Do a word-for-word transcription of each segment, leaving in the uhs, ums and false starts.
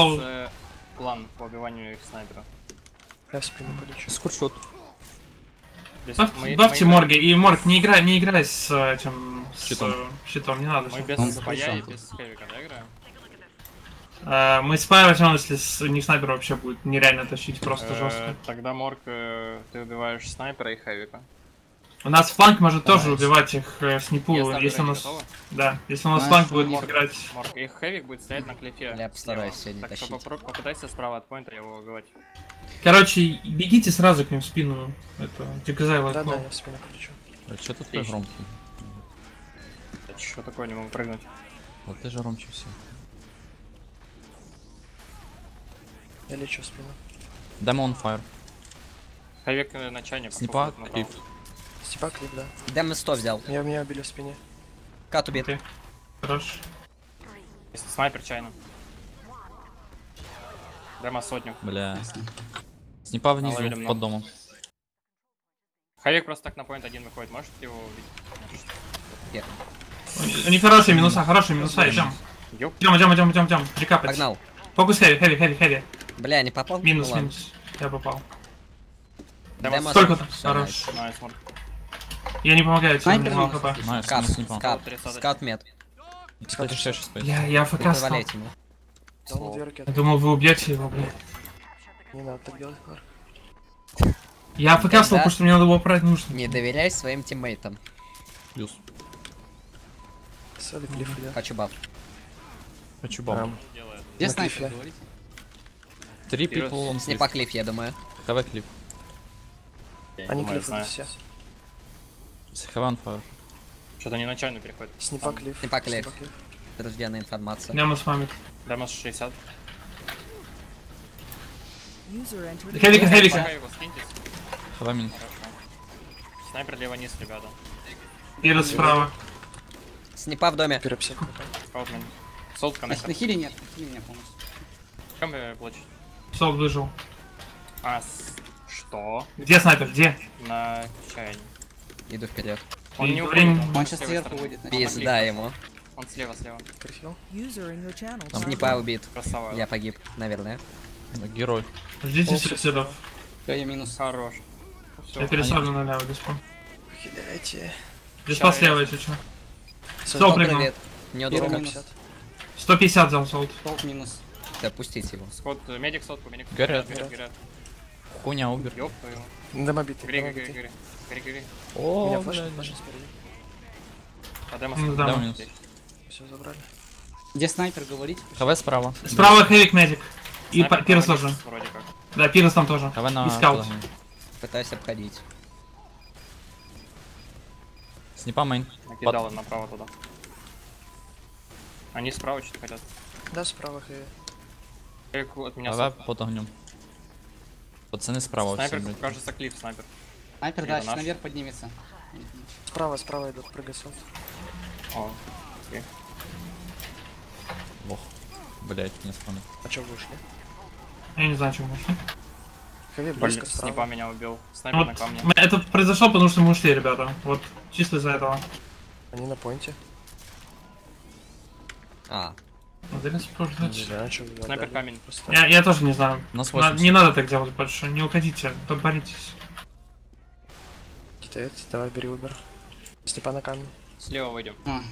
э, план по убиванию их снайпера. Я в спину полечу. Скуршот. Бавьте морги, и морг, не играй, не играй с этим с щитом. щитом, не надо. Мы без спая и без хэвика, да, играем? Uh, мы спай возьмем, если с, не снайпер вообще будет нереально тащить, просто Э, жестко. Тогда морг, э, ты убиваешь снайпера и хэвика. У нас фланг может тоже убивать их э, снипу, Я ставлю если у рейдж, нас... готово? Да, если у нас Знаешь, фланг будет морг. играть... Морг, и хэвик будет стоять на клифе. Я постараюсь сегодня Так что тащить. попро- попытайся справа от поинта его убивать. Короче, бегите сразу к ним в спину. Это, Дикзай Да, лайкнул. да, я в спину полечу. Что ты такой Отлично. громкий? Что такое, не могу прыгнуть. Вот ты же громче все. Я лечу в спину. Демон фаер. Хэвик э, на чайне. Снипа, походу, направо. клип. Степа клип, да. Дэмэ сто взял. Меня, меня убили в спине. Кат убит. Окей. Хорош. Если снайпер чайно. Демо сотню. Бля. Снипа внизу, Наловили много. под домом. Хэвик просто так на поинт один выходит, можете его убить? Первый. Они хорошие минуса, хорошие минуса, идем. Ёп. Идем, идем, идем, идем, идем. Прикапать. Погнал. Фокус хэви, хэви, хэви, хэви. Бля, не попал? Минус, Ну ладно. минус. Я попал. Демо Демо Сколько там? Всё, Хорош. Найс, морг. Я не помогаю, тебе Снайпер не мало минус. хп. Найс, Скат, минус снипа. скат, тридцать. скат мед. Кстати, все сейчас пойдет. Я, я АФК стал. Позволяйте ему. Дал на две Я ракеты. думал, вы убьете его, блин. Не надо так делать, Марк. Я АФК стал, Да. потому что мне надо было брать нужно. Не доверяй своим тиммейтам. Плюс. Соли клиф идет. Хочу баф. Хочу бабу. Эм, Делает. Где на снайпер, клифе. говорите? Три Вперед. people on Снипа cliff. клиф, я думаю. ХВ клип. Они Думаю, клиф знаю. идут все. Хаван фаер. Что-то не на чайную переходит. Снипа клиф. Снипа клиф. Друзьяная информация. Демо с вами. Демо шестьдесят. Хэвика, хэвика. Пока его скиньтесь. Хава минус. Хорошо. Снайпер лево низ, ребята. Ирос справа. Снипа в доме. Перепсек. Скаутмен. Солд На коннектор. хиле нет, на хиле меня полностью. Чем вы плачете? Сол выжил. А, с... что? Где снайпер? Где? На чайне. Иду вперед. Он И не время- уходит, Он с сейчас левой сверху стороны. выйдет. на Пиз- Пизда ему. Он слева, слева. Крифил. Там Снипа убит. Красава. Я погиб, наверное. Герой. Ждите О, суицидов. Всё, я минус. Хорош. Я пересажу налево, диспо. Хиляйте. Диспо Ща, слева, я- если что. Сол Сол прыгнул. привет. Неудобно. Первый пятьдесят. сто пятьдесят взял солд. Толк минус. Да пустите его. Скот, э, медик сотку, медик. Горят. горят, горят. Хуйня, убер. Ёб твою. Домобитый. Гори, гори, домобитый. гори. Гори, гори. О, Меня бля, флеш, бля. флеш спереди. А демо Ну, сотку. да. Да, минус. Все забрали. Где снайпер, говорите? ХВ справа. Справа хэвик медик. И Снайпер па- Пирс там тоже. Вроде как. Да, Пирс там тоже. ХВ на... И скаут. куда? Пытаюсь обходить. Снипа мейн. Накидал им направо туда. Они справа что-то хотят. Да, справа хэви. Как от меня ХВ сотка. под огнем. Пацаны справа все, Снайпер, блядь. кажется, клип снайпер. Снайпер, Это да, сейчас наш. наверх поднимется. Справа, справа идут, прыгай солд. О, окей. Лох. Блять, не вспомнил. А чё вы ушли? Я не знаю, чем можно. Хэви Блин, близко снипа справа. меня убил. Снайпер Вот, на камне. м- это произошло, потому что мы ушли, ребята. Вот, чисто из-за этого. Они на поинте. А, Вот, или спрашивать. Да, чё вы Снайпер отдали? камень. Просто- Я, я тоже не знаю. У нас На- восемьдесят. не надо так делать больше. Не уходите, тут боритесь. Китаец, давай бери убер. Степа на камне. Слева выйдем. А,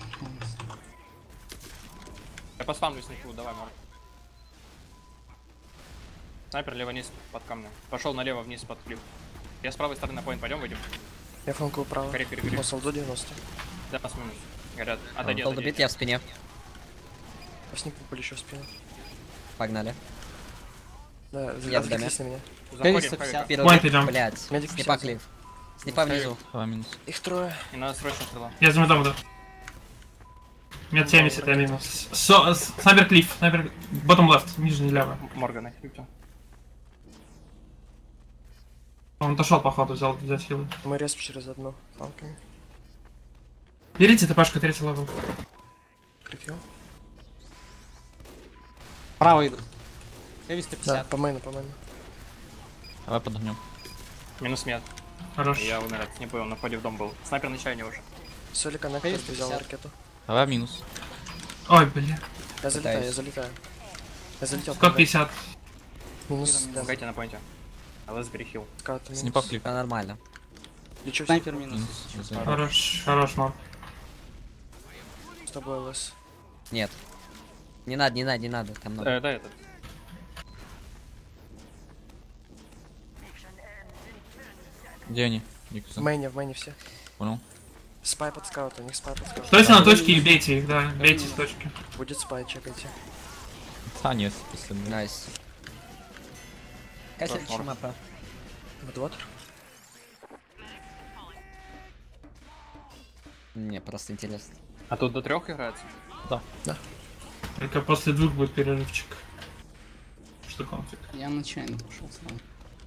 Я поспамлю снайпу, давай, Марк. Снайпер лево низ под камнем. Пошел налево вниз под клип. Я с правой стороны на поинт, пойдем, выйдем. Я фланкую право. Гори, гори, гори. По солду девяносто. Да, нас минус. Горят. Отойди, Сол отойди. убит, я в спине. По снипу полечу в спину. Погнали. Да, Я в доме. отвлеклись на меня. Заходим, сто пятьдесят. Хэвика. Первый Поинт убит, идем. блядь. Медик Снипа пятьдесят. клиф. Снипа внизу. ХВ минус. Их трое. И надо срочно стрела. Я за медом, да. Мед семьдесят, я минус. Со, с- снайпер клиф, снайпер... Bottom left, нижний лево. Моргана, хипчу. Он отошел, походу, взял, взять хилы. Мы респ через одну. Фланками. Берите ТПшку, третий левел. Крикил. право идут. Хэви сто Да, пятьдесят. по мейну, по мейну. ХВ под огнем. Минус мед. Хорош. Я умирать не понял, на входе в дом был. Снайпер на чайне уже. Соли коннектор, Хэви ты взял пятьдесят. ракету. ХВ минус. Ой, бля. Я залетаю, я Пытаюсь. залетаю. Я залетел. сто пятьдесят. Минус дэн. Пугайте на поинте. ЛС берехил. Скаут минус. Снипа флип. Все нормально. Лечу Снайпер минус. Минус. Хорош, хорош, моб. с тобой, ЛС. Нет. Не надо, не надо, не надо. Там много. Э, да, этот. Где они? В Никсон. мейне, в мейне все. Понял. Спай под скаут, у них спай под скаут. Стойте на точке и бейте их, да, бейте с точки. Будет спай, чекайте. А, нет, спасибо. Найс. Кайся, Хорошо. чума про. Бэдвотер. Мне просто интересно. А тут до трех играется? Только после двух будет перерывчик. Что конфиг? Я на чайну пошел сразу.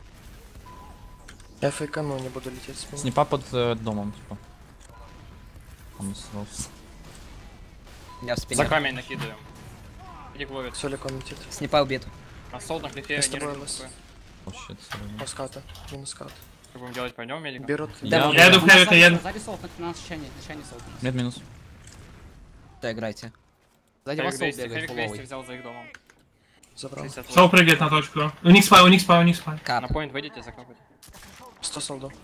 Я фейкану, не буду лететь с ним. Снипа под э, домом, типа. Там срос. Я в спине. За камень накидываем. Иди ловит. Соликон летит. Снипа убит. А солд на клифе Я с не тобой, рыбу. Лос. Что Вообще, сорян. О, скаута. Минус скаут. будем делать? Пойдем, медик? Берут. Я- Я иду в хэви, я иду. Сзади солд, на нас чайне, на чайне солд. Нет, минус. Да, играйте. Сзади вас Хэвик солд двести, бегает Хэвик двести фуловый. взял за их домом. Забрал. шестьдесят Сол прыгает на точку. У них спай, у них спай, у них спай. На Кап. поинт выйдите, закапайте. сто солдов.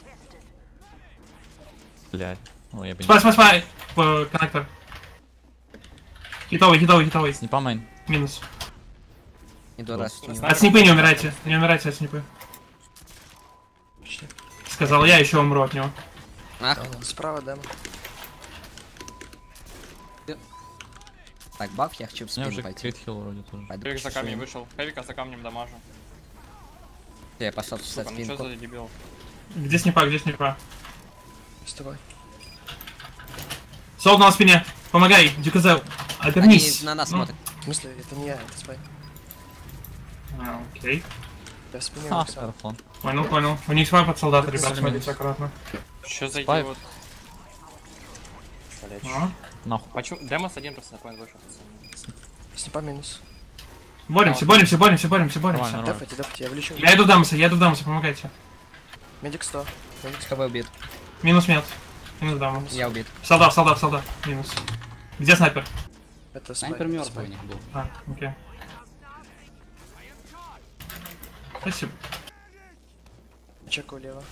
Блядь. Ой, я бы Спай, спай, спай. По- Коннектор. Хитовый, хитовый, хитовый. Снипа мейн. Минус. Иду раз. От снипы не умирайте. Не умирайте от снипы. Почти. Сказал я, еще умру от него. Ах, Справа демо. так, баф, я хочу в У меня спину уже пойти. крит хилл вроде тоже. Пойду Хэвик за пошучу. камень вышел. Хэвика за камнем дамажу. Я пошел чесать Сука, ну что спинку. за дебил? Где снипа, где снипа? С тобой. Солд на спине. Помогай, Дюказел. Они Обернись. на нас Ну, смотрят. В смысле, это не я, это спай. а, Окей. Я в спине Ха, написал. Аэрофлон. Понял, понял. У них спай под солдата, ребят, Сорян. смотрите аккуратно. Что за Спайк. идиот? Блять. А? Нахуй. Почему? Демос один просто на поинт вышел. пацаны. Снипа минус. Боремся, боремся, боремся, боремся, боремся. Нормально, нормально. Дефайте, дефайте, я влечу. Я иду в Дамаса, я иду в Дамаса, помогайте. Медик сто. Медик сто. КВ убит. Минус мед. Минус Дамас. Я убит. Солдат, солдат, солдат. Минус. Где снайпер? Это спай. Снайпер мертвый у спай. них был. А, окей. Спасибо. Чекаю лево.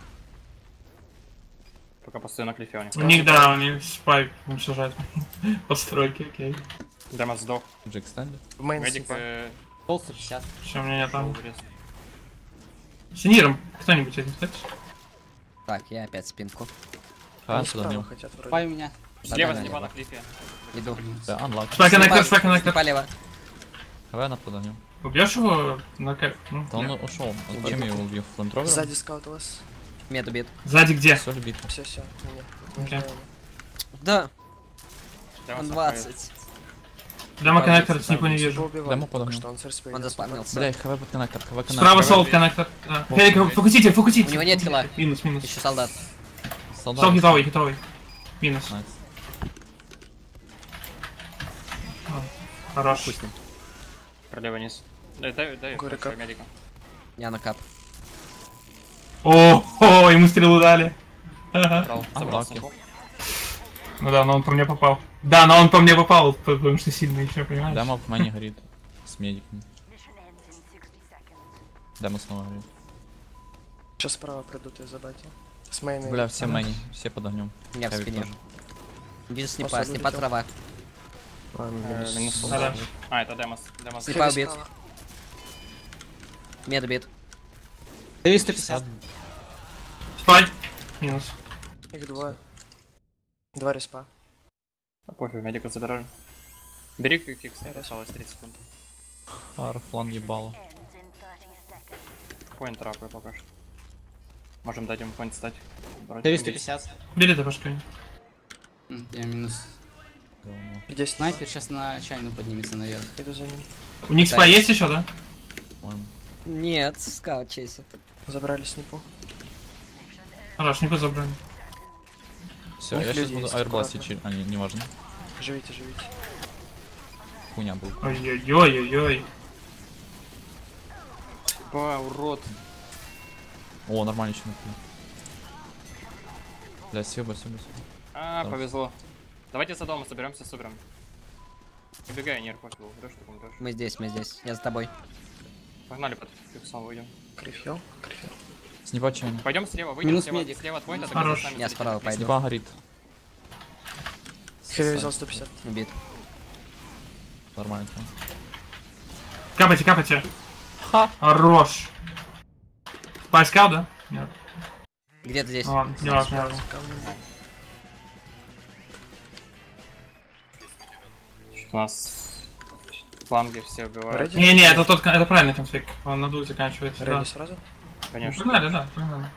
Пока постою на клифе у них. У них, да, у них спай уничтожает постройки, окей. Демос сдох. Джек стенди. В мейн Медик снипа. э, Солд сто пятьдесят. Что у меня нет там? вырез. Синиром. Кто-нибудь этим, кстати? Так, я опять спинку. А, Они сюда справа днем. хотят вроде. Спай у меня. Слева да, снипа да. на клифе. Иду. Да, unlock. Спай коннектор, спай коннектор. Снипа лево. Давай на подогнем. Убьешь его на кэп? Ну, Да он нет. ушел. Зачем я его убью? Флантровер? Сзади скаут у вас. Мед убит. Сзади где? Соль бит. Все, все. Окей. Да, Демос он на двадцать. Дама коннектор, снипу не вижу. Демо подогнем. Что он ферспей. Он заспавнился. Бля, хв под коннектор, хв коннектор. Справа солд коннектор. Да. Фелик, фокусите, фокусите. У него нет хила. Минус, минус. Еще солдат. Солдат. Сол хитовый, хитовый. Минус. Найс. Хорош. Пролево вниз. Дай, дай, дай. Горы хорошо, кап. медика. Я на кап. О, о, ему стрелу дали. Ага. Брал, забрал Unlucky. снипу. Ну да, но он по мне попал. Да, но он по мне попал, потому что сильный еще, понимаешь? Демо в мэне горит. С медиком. Демо снова горит. Сейчас справа придут и забайте. С мейна. Бля, все мэне. Все под огнем. Я в Хэви спине. тоже. Вижу снипа, После снипа улетел. трава. Ладно, Э, минус. минус. Да-да. А, это Демос. Демос. Снипа Хэви убит. справа. Мед убит. Хэви сто пятьдесят. Спай. Минус. Их двое. Два респа. А, пофиг, медика забирали. Бери квикфикс, осталось тридцать секунд. Аэрофлон ебало. Поинт трапы пока что. Можем дать ему поинт стать. Хэви сто пятьдесят. Бери ты башкой. М, Я минус. Говно. Где снайпер? Снайпер сейчас на чайну поднимется наверх. Иду за ним. У них спай есть еще, да? По-моему. Нет, скаут чейсит. Забрали снипу. Хорош, не позабрали. Все, У них я сейчас люди буду есть, аэрбластить. аккуратно. А, не, не важно. Живите, живите. Хуйня был. Ой-ой-ой-ой-ой. Ба, урод. О, нормально еще напали. Бля, съеба, съеба, съеба. А, Да. повезло. Давайте за дома соберемся с супером. Убегай, нерв пофигу. Идёшь, так умрёшь. Мы здесь, мы здесь. Я за тобой. Погнали под фиксом выйдем. Крифел, крифел. Снипа чайно. Пойдем слева, выйдем Минус слева, медик. слева от поинта, Хорош. так Я справа пойду. Снипа горит. Хеви взял сто пятьдесят. Убит. Нормально. Капайте, капайте. Ха. Хорош. Поискал, да? Нет. Где-то здесь. Ладно, не важно, не важно. У нас фланги все убивают. Реди? Не-не, это тот, это правильный конфиг. Он на двух заканчивается, да. Реди сразу? Конечно. Ну, погнали, да, погнали.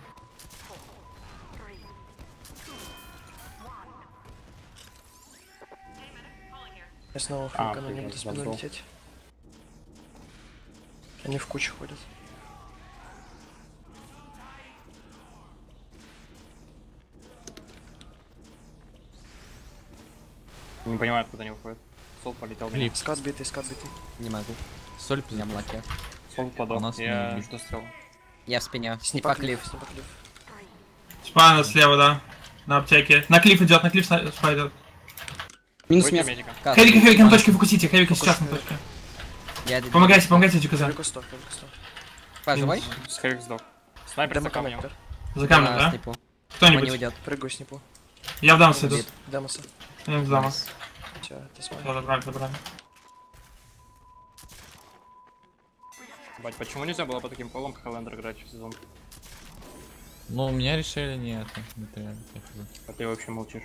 Я снова А, фланга, но не блин, буду спину забыл. лететь. Они в кучу ходят. Не понимаю, откуда они выходят. Сол полетел. Клип. Скат битый, скат битый. Не могу. Соль У меня пиздец. блоке. Сол У подох. нас Я не жду стрел. Я в спине. Снипа Снипа клиф. снипа клиф. Спайна слева, да. На аптеке. На клифф идет, на клифф спай идет. Минус Выйди место. медика. Кат. Хевика, Хевика на точке фокусите, Хевика сейчас на точке. Я Помогайте, помогайте, Дюказа. Хевику сто, хевику сто. Па, живой? С Хэвик сдох. Снайпер за Демо камнем. коннектор. За камнем, А, да? снипу. Он не Кто-нибудь? уйдет. Прыгаю снипу. Я в дамс иду. Убит. Демоса. Я в дамс. Всё, это смотри. Тоже забрали, забрали. Бать, почему нельзя было по таким полам Хеллендер играть в сезон? Ну, меня решили не это. Не то я- я хз. А ты вообще молчишь.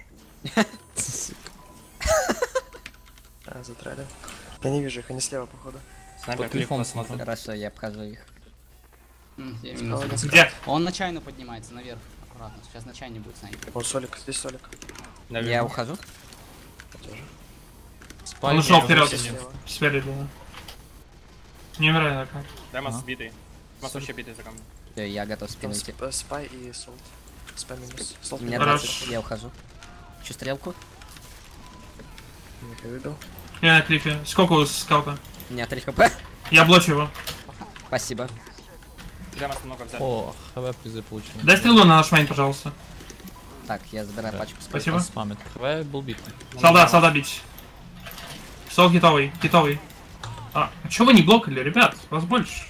А, затрали. Я не вижу их, они слева, походу. Снайпер Под клип клифом посмотрел. Хорошо, я обхожу их. М, я Справа минус. один скат. Где? Он на чайну поднимается наверх. Аккуратно. Сейчас на чайне будет снайпер. Вот Солик, здесь Солик. Да, Я вижу. ухожу. Я тоже. Спай, Он ушел я вперед. уже Слева. Спереди, да. Не умирай, так. Демос Ага. сбитый. Демос вообще битый за камнем. Всё, я готов Там спину идти. сп- спай и солт. Спай минус. Солт У меня Хорош. двадцать, я ухожу. Ищу стрелку. не видел. Я на клиффе. Сколько у скаута? У меня три хп. Я блочу его. Спасибо. Демос много взяли. О, хв пизды получил. Дай стрелу на наш мейн, пожалуйста. Так, я забираю Да. пачку. Спасибо. Он спамит. хв был бит. Солдат, солдат бить. Сол хитовый, хитовый. А, а чё вы не блокали, ребят? Вас больше.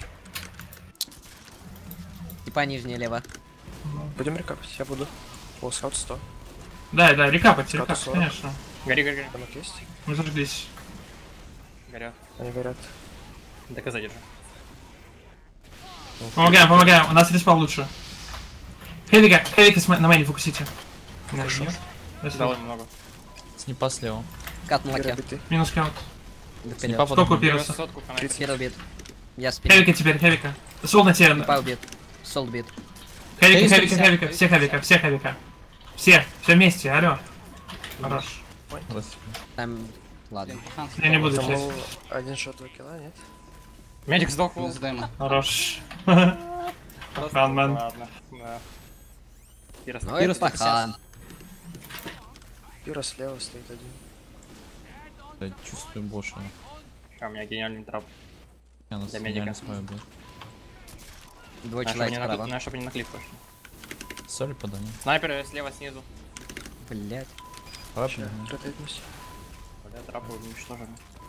Типа нижняя лево. Будем рекапать, я буду. О, скаут сто. Да, да, рекапать, Скауту рекапать, сорок. конечно. Гори, гори, гори. Дамаг есть? Мы зажглись. Горят. Они горят. Так и задержи. Помогаем, помогаем, у нас респал лучше. Хевика, Хевика с ма- на мейне фокусите. Хорошо. Если- Дал ему много. Снипа слева. Кат на Горят лаке. биты. Минус каут. Снипа Сколько под... убил? Минус сотку, фонарик. тридцать. Хер убит. Я в спине. Хевика теперь, Хевика. Сол на тебе. Снипа убит. Солд убит. Хевика, триста Хевика, пятьдесят. Хевика, все Хевика, все Хевика. Все, все вместе, алло. Хорош. Раз. Там... Ладно. Хан, Я не буду Там сейчас. был один шот, два килла, нет? Медик сдох. Минус демо. Хорош. Просто- Ранмен. Ладно. Да. И рас- Ну Пирус это пятьдесят. пахан. Юра слева стоит один. Я чувствую больше. А, у меня гениальный трап. Я нас Для гениально медика. спаю, блядь. Двое А, чтобы человек не на, справа. на- чтобы не на клип пошли. Соль подали. Снайперы слева снизу. Блять. Хорошо. Ротейтнусь. Бля, трапы уничтожены.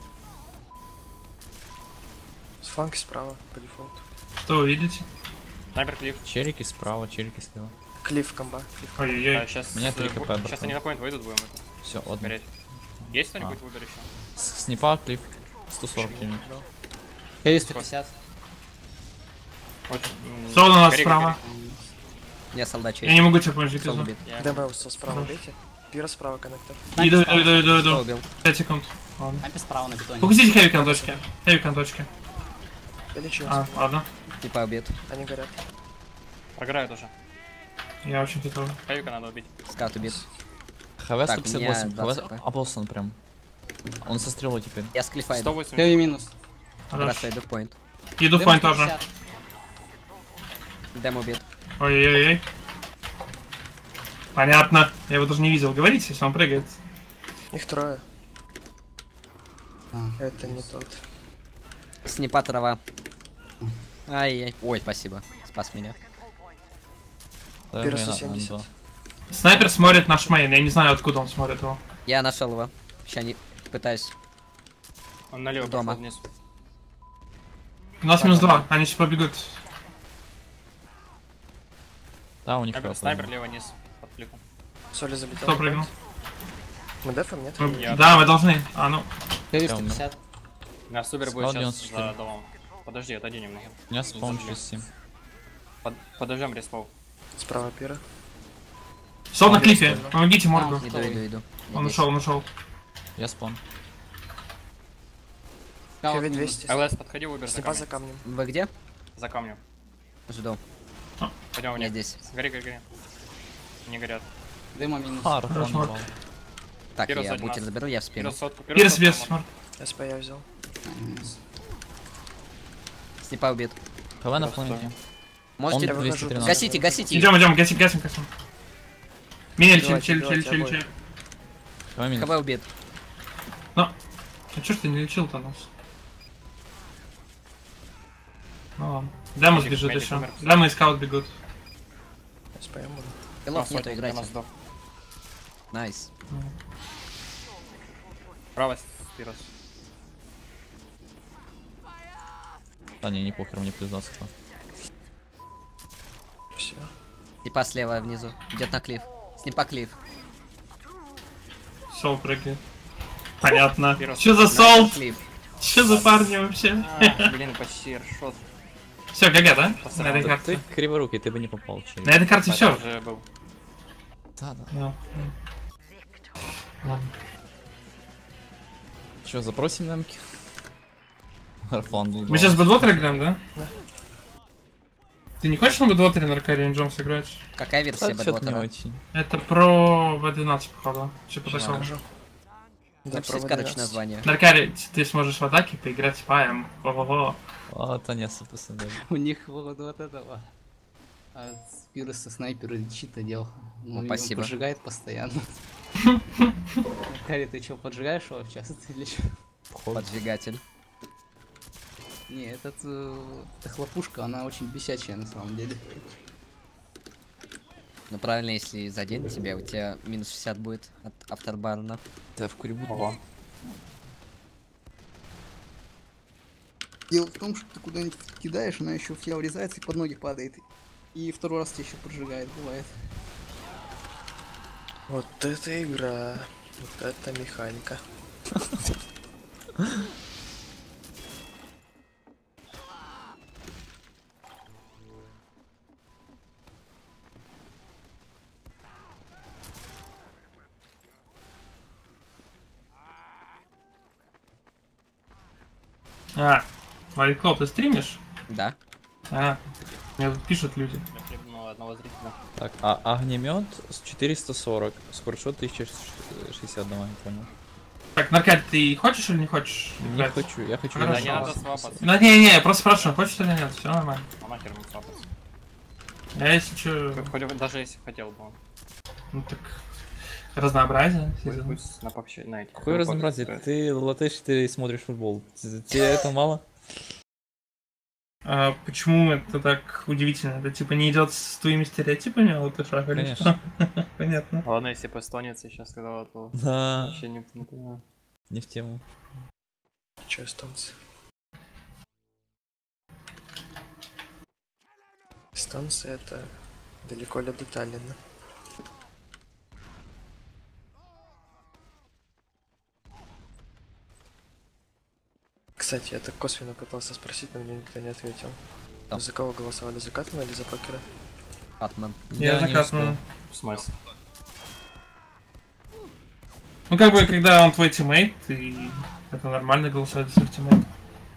С фланги справа, по дефолту. Что вы видите? Снайпер клип. Челики справа, челики слева. Клифф комба. Клифф. А, Ой-ой-ой. сейчас, Меня три хп, сейчас братан. они на поинт выйдут, будем это Все, ладно. смотреть. Есть кто-нибудь А. в Uber еще? С- Снипа, клип. сто сорок кинет. Да. Хеви сто пятьдесят. Вот, м, Сол у нас гори, справа. гори. Я солдачий. Я не могу тебе помочь, Солд Дюказа. убит. Я- Демео справа бейте. Пира справа коннектор. Иду, иду, иду, иду, Кто иду. убил? пять секунд. Ладно. Снайпер справа на бетоне. Фокусите Хевика на точке. Хевика на точке. Я лечу. А, ладно. Типа убит. Они горят. Програют уже. Я очень хитовый. Хэвика надо убить. Скаут убит. хв Так, сто пятьдесят восемь. у меня двадцать хв хп. Аплсон прям. Он со стрелой теперь. Я с клифа сто иду. восемьдесят. Хеви минус. Хорош. Хорошо, иду в поинт. Иду в Демо пойнт сто тоже. пятьдесят. Дем убит. Ой-ой-ой. Понятно. Я его даже не видел. Говорите, если он прыгает. Их трое. А, Это не тот. Снипа трава. Ай-яй. Ой, спасибо. Спас меня. Да, Пира я на- сто семьдесят. на два. Снайпер смотрит наш мейн. Я не знаю, откуда он смотрит его. Я нашел его. Сейчас не пытаюсь. Он налево Дома. пошел вниз. У нас минус два, они сейчас побегут. Да, у них Снайпер, хелп. снайпер лево вниз под кликом. Соли залетел. Кто прыгнул? Мы дефом, нет? Мы- Я- Да, мы должны. А, ну. Кривив Я умер. сто пятьдесят. Наш супер будет Спал сейчас девяносто четыре. за домом. Подожди, отойди немного. У меня спаун через семь. Под, подождем респау. Справа пира. Сол на клифе. Помогите Моргу. Там. Иду, иду, иду. Я Он здесь. ушел, он ушел. Я спаун. Скаут Хеви минус. двести. ЛС, подходи, выбер за Снипа камнем. за камнем. Вы где? За камнем. Жду. Пойдем Я вниз. здесь. Гори, гори, гори. Не горят. Дыма минус. А, Рафон Хорошо. упал. Так, Пирос я один бутер раз. заберу, я в спину. Пирос сотку, Пирс сотку, без. Морг. СП я взял. А, минус. Снипа убит. КВ на Просто. фланге. Можете... Я выхожу. двести тринадцать. Гасите, гасите. Идем, идем, гасим, гасим, гасим. Минель, чель, Убивайте, чель, чель, убивайте чель, обоих. чель. КВ минус. КВ убит. А чё ж ты не лечил-то нас? Ну ладно. Демос Медик, бежит медик еще. умер. Демо и скаут бегут. СП я буду. Хилов А, нету, сотня, играйте. Демос сдох. Найс. Право, Пирос. Да не, не похер, мне плюс двадцать. Все. Снипа слева внизу. Идет на клифф. Снипа клифф. Сол прыгает. Понятно. Пирос. Чё за сол? Клифф. Чё за парни вообще? А, блин, почти эршот. Все, ГГ, да? На Посрал. этой Ты карте. криворукий, ты бы не попал, чей. На этой карте Это все. уже был. Да, да. Да. Ладно. Че, запросим намки? Рафон. Мы сейчас бэ два играем, да? Ты не хочешь на бэ два на Ракарион Джонс играть? Какая версия Что-то не Бэдвотера? очень. Это про вэ двенадцать, походу. Типа Да. такого. Да, Напишите, про короче, двенадцать. название. Наркари, ты сможешь в атаке поиграть с паем. Во-во-во. А, то не супер. У них вот, вот этого. А Пироса снайпер чит одел. Ну, его спасибо. поджигает постоянно. Кари, ты что, поджигаешь его часто или что? Поджигатель. Не, этот, э, эта хлопушка, она очень бесячая на самом деле. Ну правильно, если заденет тебя, у тебя минус шестьдесят будет от авторбарна. Да, в курибу. Ого. Дело в том, что ты куда-нибудь кидаешь, она еще в тебя врезается и под ноги падает. И второй раз тебя еще поджигает, бывает. Вот это игра. Вот это механика. А, Валиклоп, ты стримишь? Да. А, мне тут пишут люди. Я хлебнул одного зрителя. Так, а огнемет с четыреста сорок, скоршот тысяча шестьдесят, давай, не понял. Так, Наркаль, ты хочешь или не хочешь? Не играть? хочу, я хочу Хорошо. Да не надо играть. свапаться. Ну не-не, я просто спрашиваю, хочешь или нет, все нормально. А нахер ему свапаться. Я если что, Хоть- хоть даже если хотел бы он. ну так, разнообразие. Пусть- сезон. Пусть на попще, на эти. Какое разнообразие? Ты латышь, ты смотришь футбол. Т- Тебе это мало? А почему это так удивительно? Это типа не идет с твоими стереотипами о латышах или Конечно. что? Понятно. Ладно, если бы эстонец сейчас сказал, то Да, вообще не, не понимаю. не в тему. Че, эстонцы? Эстонцы это далеко ли до Таллина. Кстати, я так косвенно пытался спросить, но мне никто не ответил. Да. За кого голосовали? За Катмана или за Покера? Атман. Я не закатываю. В смысле? Ну как бы, когда он твой тиммейт, и это нормально голосовать за своих тиммейтов.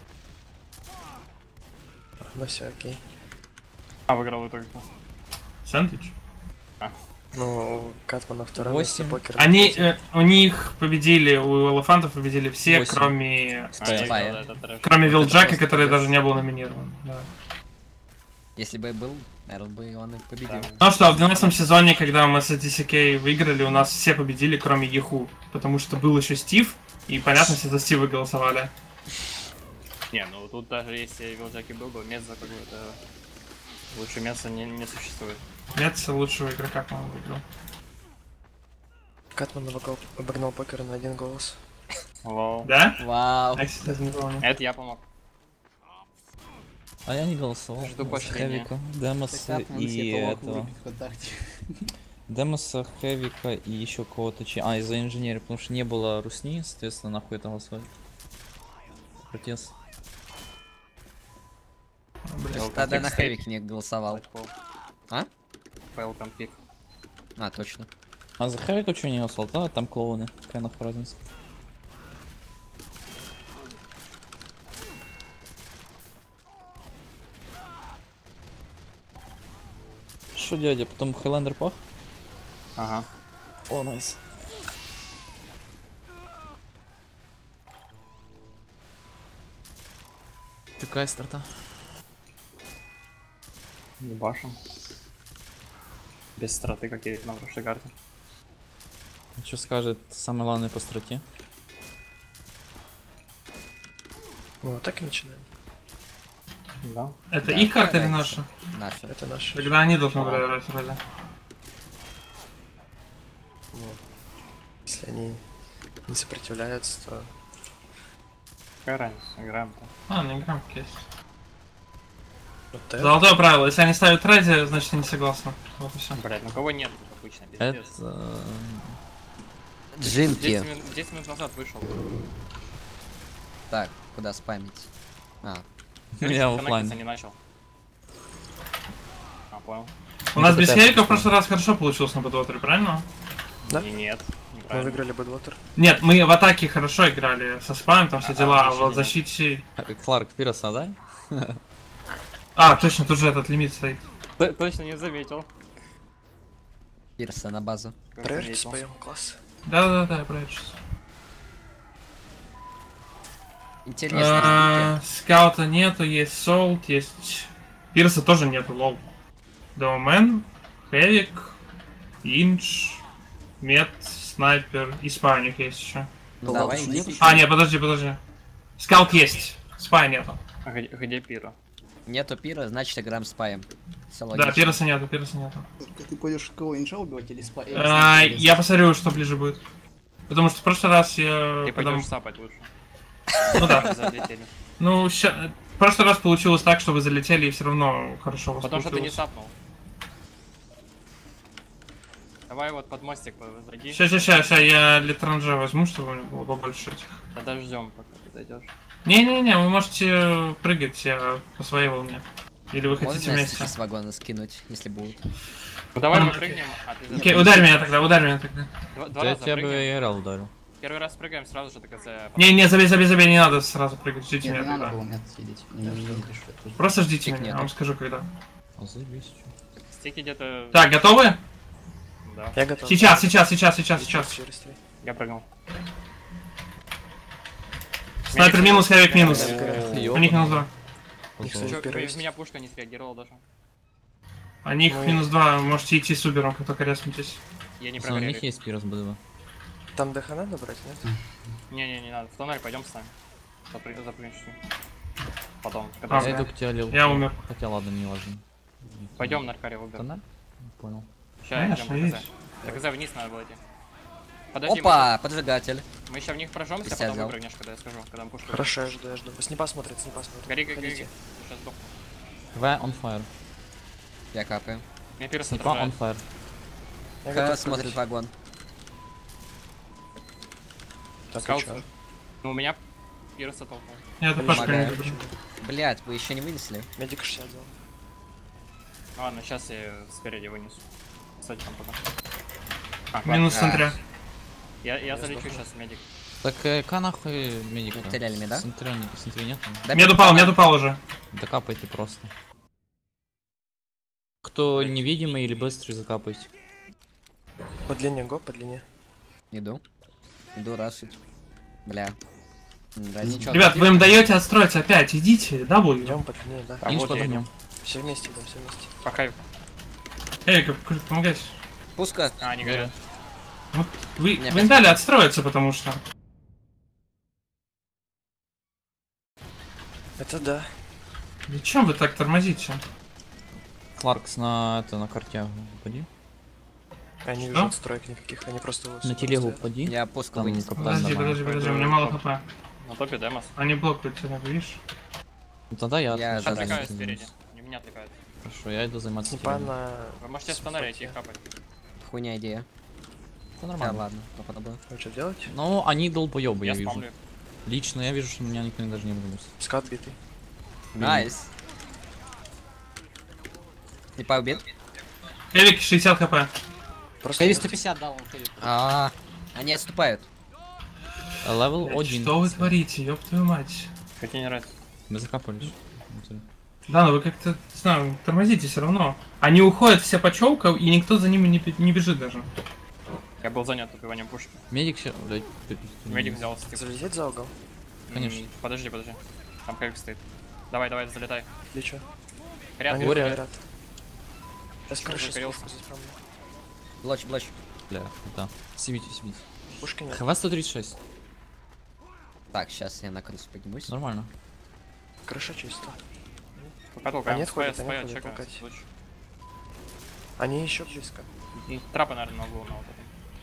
Ну все, окей. А, выиграл в итоге. Сэндвич. Ну, Катмана второй, Восемь. место, Покера Они, третий. э, у них победили, у элефантов победили все, Восемь. кроме, А, Спая. я играл этот трэш. кроме Это Вилджака, просто который пиздец. даже не был номинирован. Да. Если бы был, наверное, бы он и победил. Да. Ну что, в двенадцатом сезоне, когда мы с ти си кей выиграли, у нас все победили, кроме Еху. Потому что был еще Стив, и понятно, все за Стива голосовали. Не, ну тут даже если Вилджаки был бы, Медза какой-то... Лучше Медза не, не существует. Нет, лучшего игрока, по-моему, выиграл. Катман обогнал, обогнал Покера на один голос. Лол. Да? Вау. Я, кстати, не помню. Это я помог. А я не голосовал. Жду за поощрения. Хэвика, Демоса и этого. Демоса, Хэвика и еще кого-то. че- А, из-за инженера, потому что не было Русни, соответственно, нахуй это голосовать. Протест. Тогда на Хэвик не голосовал. А? Файл конфиг. А, точно. А за Хэвика что не голосовал? Да, там клоуны. Какая нахуй разница? Что, дядя, потом Хайлендер пах? Ага. О, найс. Какая старта? Ебашим. Без страты, как и на прошлой карте. Что скажет самый главный по страте? Ну, так и начинаем. Да. Это Да, их карта или раньше. наша? Наша. Это наш. Тогда они должны проиграть вроде. Вот. Если они не сопротивляются, то... Какая разница, играем там. А, ну играем в кейс. Вот это. Золотое правило, если они ставят ради, значит они согласны. Вот и все. Блять, ну кого нет тут обычно, пиздец. Это... Джинки. десять минут, десять минут назад вышел. Так, куда спамить? А, Я Коннектиться оффлайн. не начал. А, понял. У нас Это без так, хейка в что- прошлый раз хорошо получилось на Бэдвотере, правильно? Да? И нет. Мы неправильно. выиграли Бэдвотер. Нет, мы в атаке хорошо играли, со спамом там все А, дела, а в вот защите защите... Кларк Пироса, да? А, точно, тут же этот лимит стоит. Т- Точно не заметил. Пирса на базу. Как Проверьте заметил. споем, класс. Да-да-да, я проверю сейчас. Интересно. А, Скаута нету, есть Солт, есть... Пирса тоже нету, лол. Доумен, Хэвик, Инж, Мед, Снайпер и Спай у них есть еще. Ну Да давай, ладно, иди. нет. А, нет, подожди, подожди. Скаут есть, Спай нету. А где, где Пиро? Нету пира, значит играем с паем. Все Да, логично. Пирса нету, Пирса нету. Только ты пойдешь кого инжа убивать или спа? А, я посмотрю, что ближе будет. Потому что в прошлый раз я... Ты когда- пойдешь сапать лучше. Ну да. Залетели. Ну, ща... в прошлый раз получилось так, что вы залетели и все равно хорошо у вас Потому что ты не получилось. сапнул. Давай вот под мостик зайди. Ща, ща, ща, ща, я литранжа возьму, чтобы у меня было побольше этих. Подождем, пока ты зайдешь. Не-не-не, вы можете прыгать э, по своей волне. Или вы хотите Можно вместе? с вагона скинуть, если будут. Ну давай Ну, мы прыгнем, а ты Окей, за- ударь меня тогда, ударь меня тогда. Два, два Я раза тебя бы прыгнем. и эр эл ударил. Первый раз прыгаем, сразу же ТКЗ. Не-не, забей, забей, забей, не надо сразу прыгать, ждите Нет, меня не надо тогда. было нет сидеть. Не, не, не, не. Просто ждите Фиг меня, я нету. вам скажу когда. А заебись, чё. Стики где-то... Так, готовы? Да, Я готов. Сейчас, сейчас, сейчас, сейчас, сейчас. Через три. я прыгнул. Снайпер минус, Хэвик минус. Ёбаный. У них минус два. Их Позор. Чё, первый в есть. меня пушка не среагировала даже. У них Ну. минус два, вы можете идти с Убером, как только резнитесь. Я не Пацаны, у них проверяю. есть Пирос БДВ. Там ДХ надо брать, нет? Не-не, не надо. В тоннель пойдем с нами. Запры- Запрыгнем чуть-чуть. Потом, А, когда... Я иду к тебе, Лил. Я умер. Хотя ладно, не важно. Пойдем на Аркаре в Убер. Тоннель? Понял. Сейчас Конечно, идем есть. ТКЗ. ТКЗ вниз надо было идти. Подожди, Опа, поджигатель. мы, мы еще в них прожжемся, Пятьдесят потом взял. выпрыгнешь, когда я скажу, когда мы пушку... Хорошо, я жду, я жду. Снипа смотрит, снипа смотрит. Гори, гори, гори. Ходите. Сейчас сдохну. В on fire. Я капаю. Меня пирс Снипа on отражает. fire. Я Ха, готов смотрит прыгать. вагон. Так, и Скаут. чё? Ну, у меня пирс оттолкнул. Я эту пашку не Помогаю. люблю. Блять, вы еще не вынесли? Медик шестьдесят дал. Ладно, сейчас я спереди вынесу. Кстати, там пока. А, Минус в ладно. центре. Я, я залечу сейчас, медик. Так, э, ка нахуй медика? Потеряли меда? Центре, центре нет? Да, Мед упал, мед упал уже. Докапайте просто. Кто невидимый или быстрый, закапайте. По длине, го, по длине. Иду. Иду рашить. Бля. М, Ради чё? Ребят, вы им даете отстроиться опять, идите, W. Идем по длине, да. А Инж вот я подогнем. Все вместе идем, все вместе. Пока. Эй, как как- помогайте. Пуска. А, не горят. Вот вы, Не, вы им дали отстроиться, потому что... Это да. Зачем вы так тормозите? Кларкс на это на карте упади. Я не Что? вижу отстроек никаких, они просто... вот На сюда телегу стоят. поди. Я пуск Там вынес. капитан Подожди, нормально. подожди, подожди, у меня мало хп. На топе демос. Они блокают тебя, видишь? Ну тогда я... Я отвечу, за- Отвлекаюсь если спереди. минус. Не меня отвлекают. Хорошо, я иду заниматься Снипа телегой. на... Вы можете остановить их капать. Хуйня идея. Это Да нормально. ладно, попробую. Ну что делать? Ну, они долбоёбы, я Я вижу. спамлю. Лично я вижу, что меня никто даже не вернулся. Скат битый. Найс. Не поубит? Эвик шестьдесят хп. Просто... Хэви сто пятьдесят дал он хэви. А, они отступают. Левел Блядь, один. что вы творите, ёб твою мать. Какие не нравятся? Мы закапались. Смотри. Да, но вы как-то, не знаю, тормозите все равно. Они уходят все по челкам, и никто за ними не, пи- не бежит даже. Я был занят убиванием пушки. Медик сейчас, блядь, ты- ты- Медик взял стик. Залезеть за угол? Конечно. М, Подожди, подожди. Там хэвик стоит. Давай, давай, залетай. Лечу. Ряд, Они Горят. горят. Я с крыши Загорелся. спуску заспамлю. Блоч, блоч. Бля, да. Сибите, сибите. Пушки нет. ХВ сто тридцать шесть. Так, сейчас я на крысу поднимусь. Нормально. Крыша чисто. Пока толкаем. Они Своя, отходят, они своя, отходят, чекаем. толкать. Случай. Они еще близко. М, Трапы, наверное, на углу на вот этом.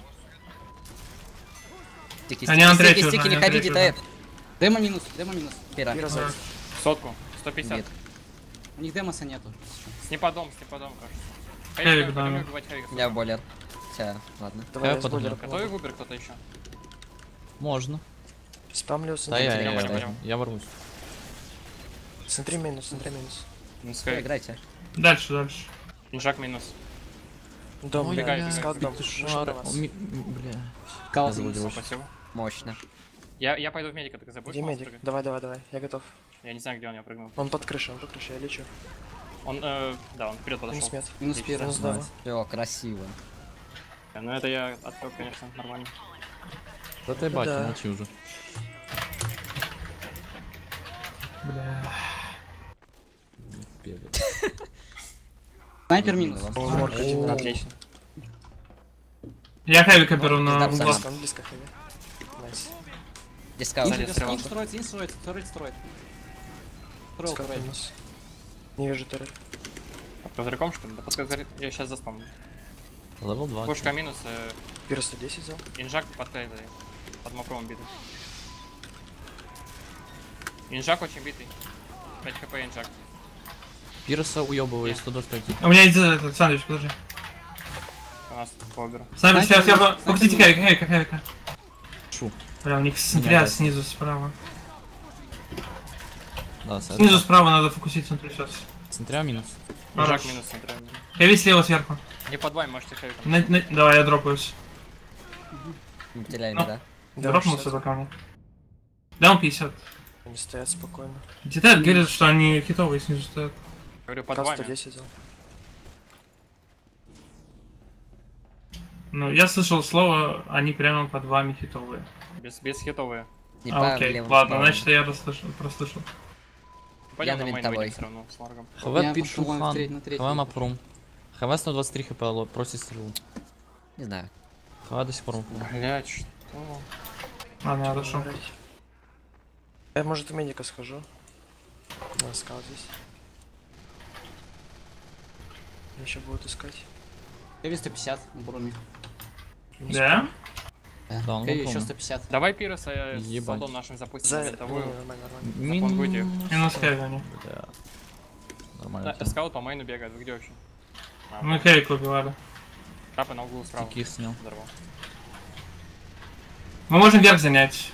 Стики, Они стики, на стики, третью, стики, они не на ходите, третью. Таэт. Демо минус, демо минус. Пира. Пира зайца. Сотку. сто пятьдесят. Нет. У них демоса нету. Снипа дом, снипа дом, кажется. Хэвик, Хэвик, да. пойдем убивать хэвика. Я болер. Хотя, ладно. Давай Я я с подумал. бойлером Готовый помогу. выбор кто-то еще? Можно. Спамлю с Да, я, центри. я, пойдем, я, пойдем. я ворвусь. Центри минус, центри минус. Ну, Всё, скай. играйте. Дальше, дальше. Инжак минус. Дом, Ой, бегай, бегай, бегай, скат бегай. дом. Ты Нужен шар. до вас. Ми- м, Бля. Кал Я заводил очень. Спасибо. Мощно. Я, я пойду в медика, ты забудь. Где можешь медик? прыгать? Давай, давай, давай. Я готов. Я не знаю, где он, я прыгнул. Он под крышей, он под крышей, я лечу. Он, э, да, он вперед Минус подошел. мед. Минус Отлично. пира. Минус дама. Все, красиво. Ну это я отвлек, конечно, нормально. Да ты бать, Да. молчи уже. Бля. Бегает. Снайпер минус. О, морг один. Отлично. Я хэвика беру на Да, Он угла. близко, он близко хэви. Найс. Дискаут. Сзади Инф стрелок. инф строится, инф строится, турель строит. Строил Скат турель. минус. Не вижу турель. Под козырьком, что ли? Да под козырь... Я сейчас заспомню. Левел два. Пушка минус, э, Пира сто десять взял. инжак под этой, под мокровым битый. Инжак очень битый. пять хп инжак. Пироса уебывает, сто двадцать пять. У меня есть этот сэндвич, подожди. У нас повер. Сами Снайпер сейчас я минус, покрутите снайпер хэвика, хэвика, хэвика. Шу. Бля, у них центря снизу справа. Да, с Снизу справа надо фокусить центрю сейчас. Центря минус. Инжак Хорош. минус центральный. Хэви слева сверху. Не под вами, можете хэвиком. На- на- Давай, я дропаюсь. Мы теряем, Ну. да? Да, Дропнулся шестьдесят. пока мне. Даун пятьдесят. Они стоят спокойно. Деталь говорит, что они хитовые снизу стоят. Говорю, под Кат сто вами. десять взял. Ну, я слышал слово, они прямо под вами хитовые. Без, без хитовые. Не А, по окей, левым ладно, сторонам. значит я расслышал, прослышал. Пойдем на на мейн винтовой. выйдем все равно с Маргом. ХВ Я пит пошел на Шухан. треть- на треть. ХВ Мапрум. ХВ сто двадцать три хп, ло- просит стрелу. Не знаю. ХВ до сих пор. Блять, что? Ладно, я отошел. Играть. Я, может, в медика схожу. На скал здесь. Еще будут искать. Хэви сто пятьдесят на броме. Да? Да, он Хэви на еще броме. сто пятьдесят. Давай пироса э, с Ебать. солдом нашим запустим За... на Не, винтовую. не, нормально, нормально. Запонгуйте их. Минус хэви они. Да. Да, Нормально. скаут по мейну бегает, вы где вообще? А, Мы хэвика убивали. Трапы на углу справа. Таких снял. Взорвал. Мы можем верх занять.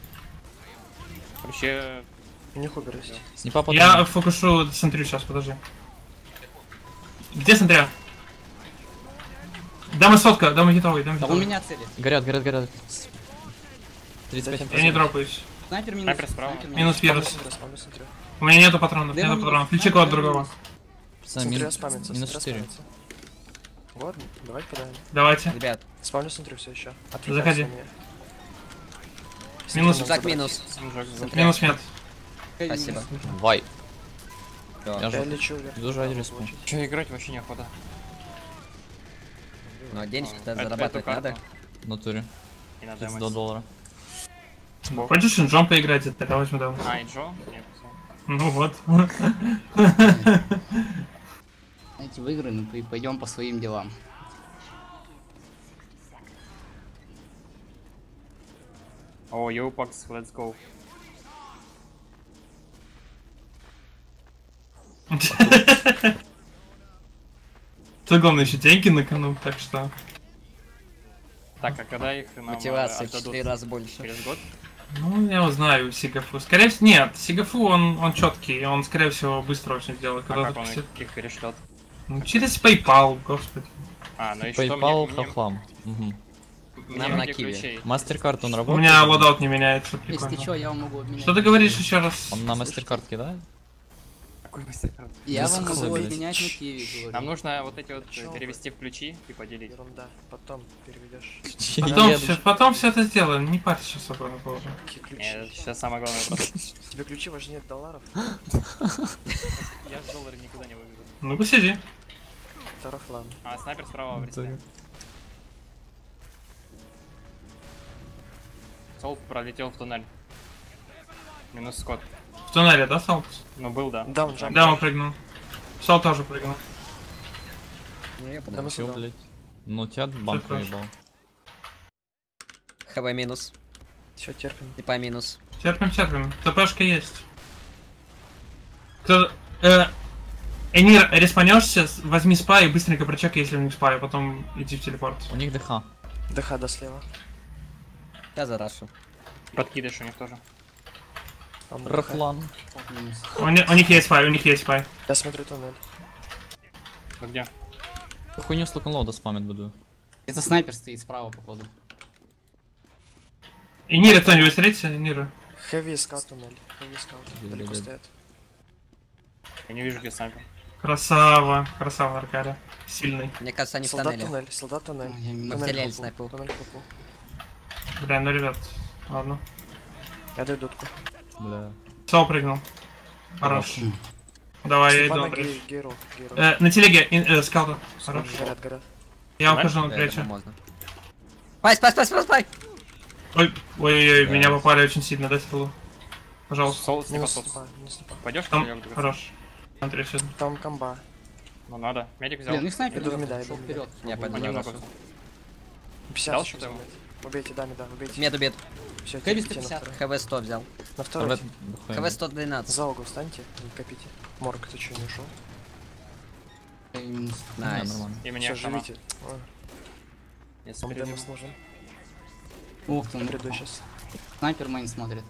Вообще, У них убер есть. Снипа потом. Я фокушу центрю сейчас, подожди. Где центря? Дама сотка, дама хитовый, дама Да у хитовый. меня цели. Горят, горят, горят. тридцать пять. Я не дропаюсь. Снайпер минус. Снайпер справа. снайпер Минус Спамлю пирос. центря, спамлю центря. У меня нету патронов, Демо нету минус. патронов. Ключи от Демо другого. минус. Пацаны, Центря мин- спамится, минус центря четыре. спамится. Вот, давай подаем. Давайте. Ребят, Спамлю центрю все еще. Заходи. Центря Минус. надо так забрать. минус. инжак за- Минус мед. Хэви Спасибо. минус. Вай. Всё. Я Я же лечу вверх. Иду жать респу. Че, играть вообще неохота. Ну, денежки-то Это- зарабатывать эту карту надо. в натуре. И на тридцать демосе. два доллара. Хочешь инжом поиграть? Это я возьму дам. А, и Джо? Нет, всё. Ну вот. Знаете, выиграем и пойдем по своим делам. О, Юпакс, let's go. Тут главное еще деньги на кону, так что... Так, а когда их нам э, Мотивация в отдадут четыре раза больше. через год? Ну, я узнаю Сигафу. Скорее всего, нет, Сигафу он, он четкий, он, скорее всего, быстро очень сделает, А когда как он запустит. их, их перешлет? Ну, через PayPal, господи. А, ну и что PayPal мне, мне, хохлам. Угу. мне Нам на где Киви. ключей? Мастеркард он У работает? меня лодаут не меняется, Если прикольно. чё, я вам могу обменять. Что ты говоришь еще раз? Он на мастеркард кидает? Какой мастеркард? Я вам Высоко, могу блядь. обменять на Киви, говорю. Нам нужно вот эти вот Чё вы? перевести в ключи и поделить. Ерунда. Потом переведешь. Потом, Я- все, потом все это сделаем, не парься сейчас об этом тоже. Какие ключи? Нет, сейчас самое главное вопрос. Тебе ключи важнее долларов? Я ж доллары никуда не выведу. Ну посиди. Тарафлан. А, снайпер справа в ресте. Солд пролетел в туннель. Минус скот. В туннеле, да, Салт? Ну был, да. Да, он джамп. Да, он прыгнул. Сол тоже прыгнул. Ну, я Да, подам. мы Чё, сюда. блядь? Ну тебя банк хорошо. наебал. ХВ минус. Все, терпим. Типа минус. Терпим, терпим. ТПшка есть. Кто... Э, Энир, респанешься, возьми спа и быстренько прочекай, если у них спа, а потом иди в телепорт. У них ДХ. ДХ до слева. Я за Рашу. Подкидыш у них тоже. Он на ДХ. Рахлан. Минус. У, ни- у них есть спай, у них есть спай. Я смотрю туннель. Ну где? Хуйню с локонлоуда спамит буду. Это снайпер стоит справа, походу. Энира, кто-нибудь встретится? Энира. Хэви скаут туннель. Хэви скаут. Блин, Далеко блин. стоят. Я не вижу, где снайпер. Красава, красава, Аркадия. Сильный. Мне кажется, они в Солдат тоннеле. туннель, солдат туннель. Ой, я не- Мы Туннель встреляли попу, снайпу. Туннель попу. Бля, ну ребят, ладно. Я даю дудку. Бля. Сол прыгнул. Хорош. Давай, я иду, Слепа на Андрей. Ге- Геру. Геру. Э, на телеге, ин- э, скаута. Хорош. Горят, горят. Я Нормально? ухожу на Да, третью. это можно. Спай, спай, спай, спай, спай! Ой, ой-ой-ой, Да. меня попали очень сильно, дай столу. Пожалуйста. Сол, снипа, Минус сол. слепа, минус слепа. Пойдешь? Там, хорош. Смотри сюда. Там комба. Ну надо. Медик взял. Блин, ну и снайпер Иду в мертв, меда, шел иду в меда. вперед. Я пойду Они на много. Рашу. пятьдесят Дал еще что-то ему? взять. Убейте, да, да, убейте. Меду бед. Все, Хэви на сто пятьдесят. второй. ХВ сто взял. На второй. ХВ сто двенадцать. За угол встаньте, не копите. Морг, ты что, не ушел? Хэви минус. Найс. Нормально. И мне Все, автомат. живите. Ой, Если нам перейдем. Демос нужен. Ух ты, ну, Приду сейчас. снайпер мейн смотрит.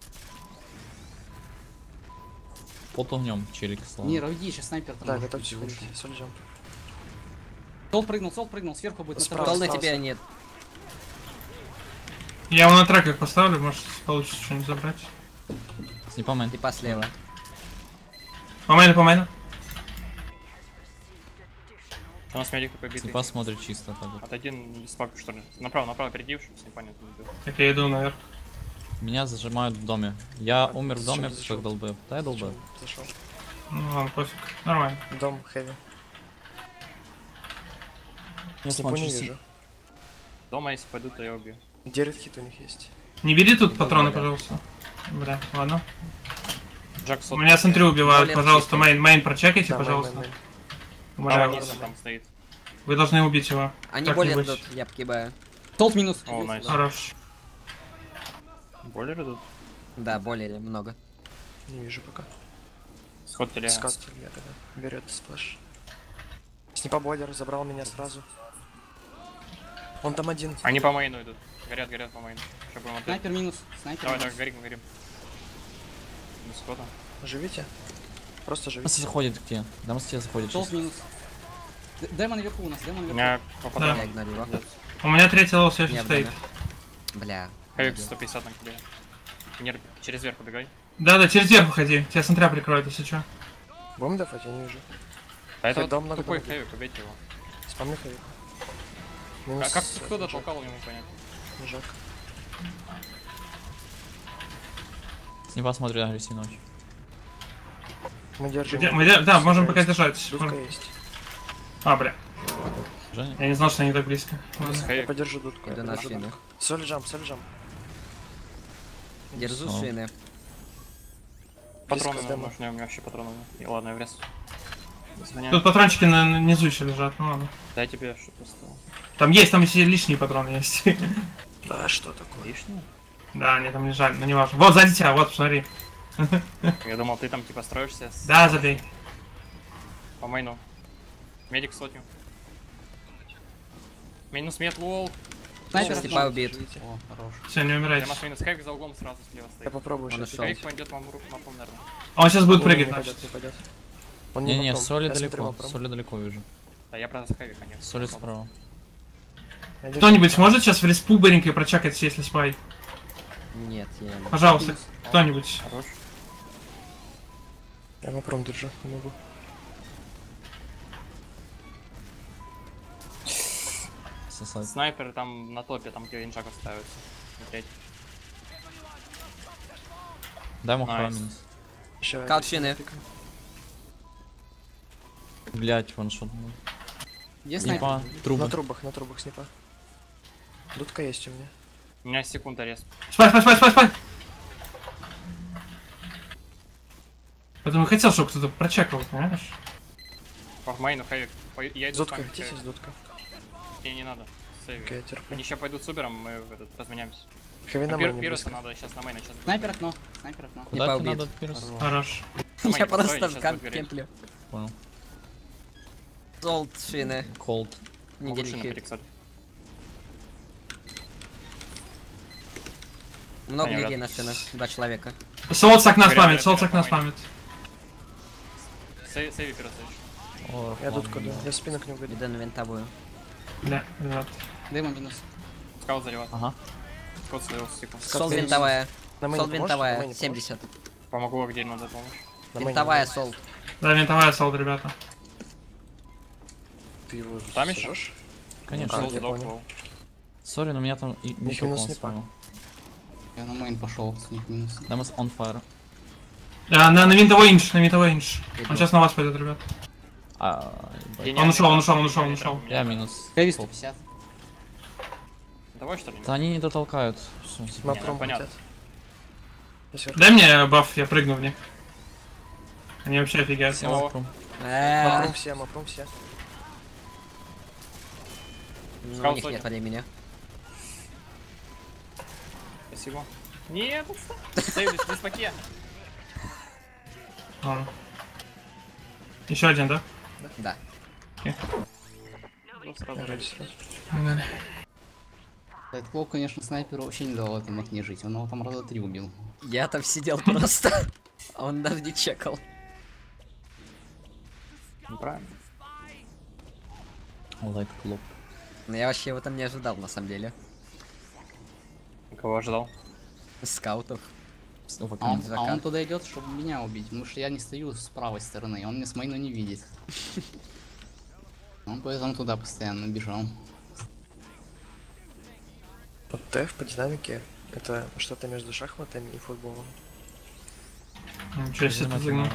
Под огнем челик слава. Не, уйди, сейчас снайпер там. Да, может готовьтесь быть, ходить. лучше. Соль джамп. Сол прыгнул, сол прыгнул, сверху будет на Справа, второй. Сол на осталось. тебя нет. Я его на треках поставлю, может получится что-нибудь забрать. Снипа мэн. Типа слева. По мейну, по мейну. У нас медик побитый. Снипа смотрит чисто так вот. Отойди с паку, что ли. Направо, направо, перейди, чтобы снипа не убил. Так я иду наверх. Меня зажимают в доме. Я А, умер в доме, зачем зашел? как долбоеб. Да, я долбоеб. Зашел. Ну ладно, пофиг. Нормально. Дом, хэви. Я Снипу не смотрю, вижу. Дома, если пойдут, то я убью. Дерет хит у них есть. Не бери тут Ну, патроны, да. пожалуйста. Бля, ладно. Джак У сот. меня смотрю убивают, Более пожалуйста, чистый. мейн, мейн прочекайте, Да, мейн, пожалуйста. мейн, мейн. Умоляю Там вас. низ там стоит. Вы должны убить его. Они Как-нибудь. более дадут, я погибаю. Сол минус. О, найс. Хорош. Бойлер идут. Да, более много. Не вижу пока. Сход телега. Скат я тогда. Берет сплэш. Снипа бойлер забрал меня сразу. Он там один. Они по мейну идут. Горят, горят по мейну. Сейчас будем отдать. Снайпер минус. Снайпер Давай, минус. давай, горим, горим. Без схода. Живите? Просто Дамас живите. заходит к тебе. Дамас тебе заходит Сол чисто. минус. Д- Демон наверху у нас, демон У наверху. меня попадает. Я игнорю его. У меня третий лол все Не еще стоит. обдана. Бля. Хэвик сто пятьдесят на тебе. Нерв, через верх убегай. Да-да, через верху ходи. Тебя смотря прикроют, если что. Будем дафать? Я не вижу. А это Тут дом много тупой дом. хэвик, убейте его. Спамни хэви. А Минус, как э, кто Жак, толкал, не могу понять. Жак. Снипа смотрит агрессивно очень. Мы держим. Где- мы де- да, можем пока Есть. держать. Дудка есть. А, бля. Женя? Я не знал, что они так близко. Ладно. Я Хэвик. подержу дудку. я Иду на подержу шину. дудку. Соль джамп, соль джамп. Держу Сол. шины. Патроны Близко с нам демо. нужны, у меня вообще патроны. И ладно, я врез. Сгоняю. Тут патрончики на на низу еще лежат, ну ладно. Дай тебе что-то стало. Там есть, там еще лишние патроны есть. Да, что такое? Лишнее? Да, они там лежали, но не важно. Вот, сзади тебя, вот, посмотри. Я думал, ты там типа строишься с... Да, забей. по мейну. Медик сотню. Минус мед лол. Снайпер слепа убит. О, хорош. Все, не умирайте. Прямо минус хэвик за углом сразу слева Я стоит. попробую Он сейчас. ушел. Хэвик пойдет вам руку мапом, наверное. Он сейчас будет Он прыгать, не значит. пойдет, не пойдет. Он Не-не, мапом. соли Я смотрю далеко, мапом. соли далеко вижу. Да, я просто с хэвика нет. Соли справа. Я держу. Кто-нибудь может сейчас в респу быренько прочекать, если спай? Нет, я... Пожалуйста, кто-нибудь. Хорош. Я мопром держу, не могу. Сосать. Снайпер там на топе, там где инжак ставится. Смотреть. Дай ему Найс. минус. Еще Калчины. Блять, ваншот. Где снайпер? Снипа, трубы. На трубах, на трубах снипа. Дудка есть у меня. У меня секунда рез. Спай, спай, спай, спай, спай! Поэтому хотел, чтобы кто-то прочекал, понимаешь? По мейну хэвик. По- Я иду с Дудка, вами, здесь хэвик. есть дудка. Не, не надо. Сейви. Окей, терплю. Они сейчас пойдут с убером, мы в этот, разменяемся. Хэви на Пир, мейне Пируса близко. надо сейчас на мейн сейчас. Снайпер окно. Снайпер окно. Слепа Куда тебе убит. надо пирс? Хорош. Я просто сейчас в будет кам гореть. кемплю. Понял. Солт, шины. Колд. Могу шины Недели перексать. Много Они людей рядом. на шинах. Два человека. Солт с окна Горят, спамит, горят, солт с горят, окна по-моему. спамит. Сей- Сейви Пируса еще. О, Я ладно. дудку, да. Я спину к нему веду. Иду на винтовую. Да, ребят. Демо минус. Скаут заливал. Ага. Скаут заливал стику. Сол винтовая. На мейне Сол поможешь? На винтовая. мейне семьдесят. Помогу, где надо помочь. На мейне Винтовая поможешь? сол. Да, винтовая солт, ребята. Ты его Там еще? сожжёшь? Конечно. А, Сол я сдох, понял. лол. Сори, но меня там и Них бутылка минус он снипа. сломал. Я на мейн пошел, с них минус. Там is on fire. А, на, на винтовой инш, на винтовой инш. Иду. Он сейчас на вас пойдет, ребят. А, ебать. Я не Он ушел, он отвлекаю, ушел, он я ушел, он не ушел. отвлекаю. Я минус. Хэви Колд. сто пятьдесят. Давай что ли? Да они не дотолкают. Всё, Мопром понятно. хотят. Я сверху. Дай мне баф, я прыгну в них. Они вообще офигеют. Всем О. вокруг. Эээ, Мопром все, мопром все. ну, У Скаут них сотня. нет времени. Спасибо. Нет, отстань. Сейв, здесь паке. Ладно. Еще один, да? Да. Ну, сразу Я же. ради сразу. Погнали. Этот клоу, конечно, снайперу вообще не дал в этом окне жить. Он его там раза три убил. Я там сидел просто. А он даже не чекал. Ну, правильно. Like club. Но я вообще его там не ожидал, на самом деле. Кого ожидал? Скаутов. А он, а Закат. он туда идет, чтобы меня убить, потому что я не стою с правой стороны, и он меня с мейну не видит. Он поэтому туда постоянно бежал. Вот ТФ по динамике это что-то между шахматами и футболом. Ничего себе ты загнул.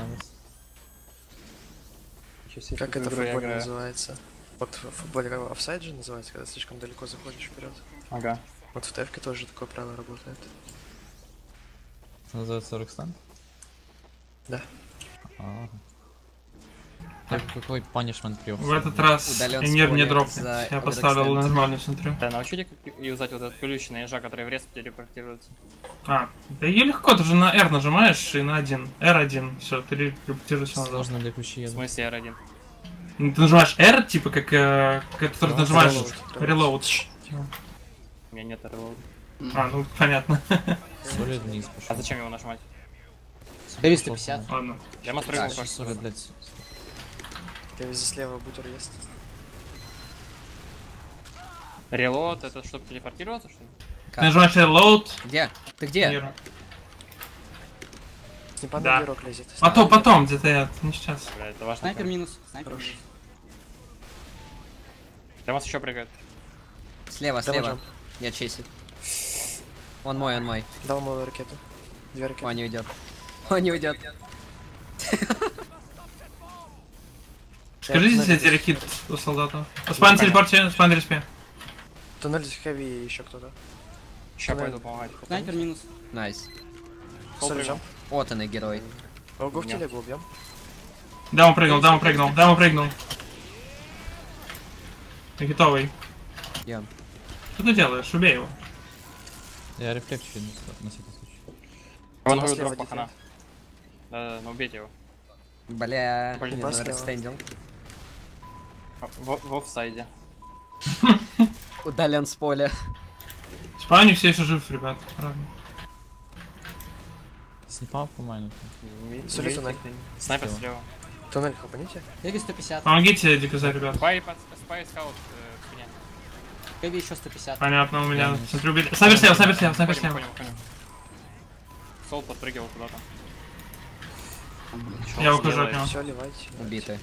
Как это в Игру я футболе играю. называется? Вот в футболе офсайд же называется, когда слишком далеко заходишь вперед. Ага. Вот в ТФ тоже такое правило работает. Называется Рокстан? Да. Ага. Так, какой панишмент при В этот раз Удален Эмир не спойлер дропнет. за Я поставил Overextend. нормальную смотрю. Да, научите как юзать вот этот ключ на ежа, который в рез телепортируется. А, да ее легко, ты же на R нажимаешь и на один. эр один, все, ты репетируешься назад. Сложно для ключи В еду. смысле эр один? Ну, ты нажимаешь R, типа как, э, который ты нажимаешь reload, reload. У меня нет релоуда. А, ну понятно. Соли вниз А пошел. зачем его нажимать? Хэви сто пятьдесят. Ладно. Я посмотрел, Так, как Соли, блядь. Я везде слева бутер есть. Релоад, это чтобы телепортироваться, что ли? Ты Как? нажимаешь reload. Где? Ты где? Мира. Снипа Да. на герок лезет. Потом, потом, где-то я, не сейчас. Бля, это важно. Снайпер минус. Снайпер Хорош. минус. Для вас еще прыгает. Слева, Давай, слева. джамп. Нет, чейсит. Он мой, он мой. Дал ему ракету. Две ракеты. Он не уйдет. Он не уйдет. Скажите, если я рехит у солдата. Спайн на телепорте, спайн на респе. Туннель хэви и еще кто-то. Сейчас Давай. пойду помогать. Снайпер минус. Найс. Кол Соли прыгал. джамп. Вот он и герой. Ого, в Нет. телегу убьем. Да, он прыгнул, да, он прыгнул, да, он прыгнул. Ты готовый. Я. Что ты делаешь? Убей его. Я рефлекс чуть на всякий случай. Вон Дима говорю, слева дроп пахана. дефе. Да-да, ну убейте его. Бля, Блин, не баслева. рестендил. В, в офсайде. Удален с поля. Испания все еще жив, ребят. Правда. Снипа по майну. Смотри, туннель. Снайпер Слева. слева. Туннель хапаните. Хэви сто пятьдесят. Помогите Дикоза, ребят. Спай, под- спай скаут э, в спине. Хэви еще сто пятьдесят. Понятно, у меня. Я Смотрю, убили. Снайпер слева, снайпер слева, снайпер Понял, слева. понял, понял. Сол подпрыгивал куда-то. Чё Я он ухожу от делает? него. Все, ливайте. Убиты.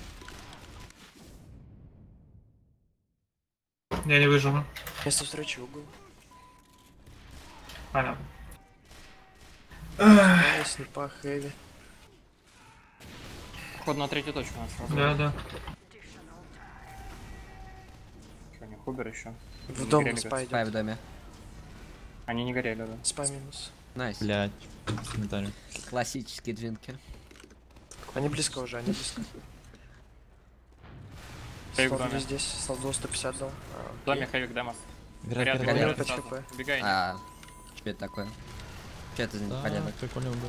Я не выживу. Место встречи угол. Понятно. Ай, снипа, хэви. Ход на третью точку у нас сразу. Да, да. Что, не Хубер еще? В Не дом горели, спай кажется. Спай в идет. доме. Они не горели, да. Спай минус. Найс. Блять. Комментарий. Классический джинкер. Они близко уже, они близко. Хэви в Слав доме. не здесь, Слав сто пятьдесят дал. А, В доме Хэвик Демос. Горят, Горят, горят, горят, пять сразу. хп. Убегай. А, что это такое? Что это за Да, порядок? прикольно был.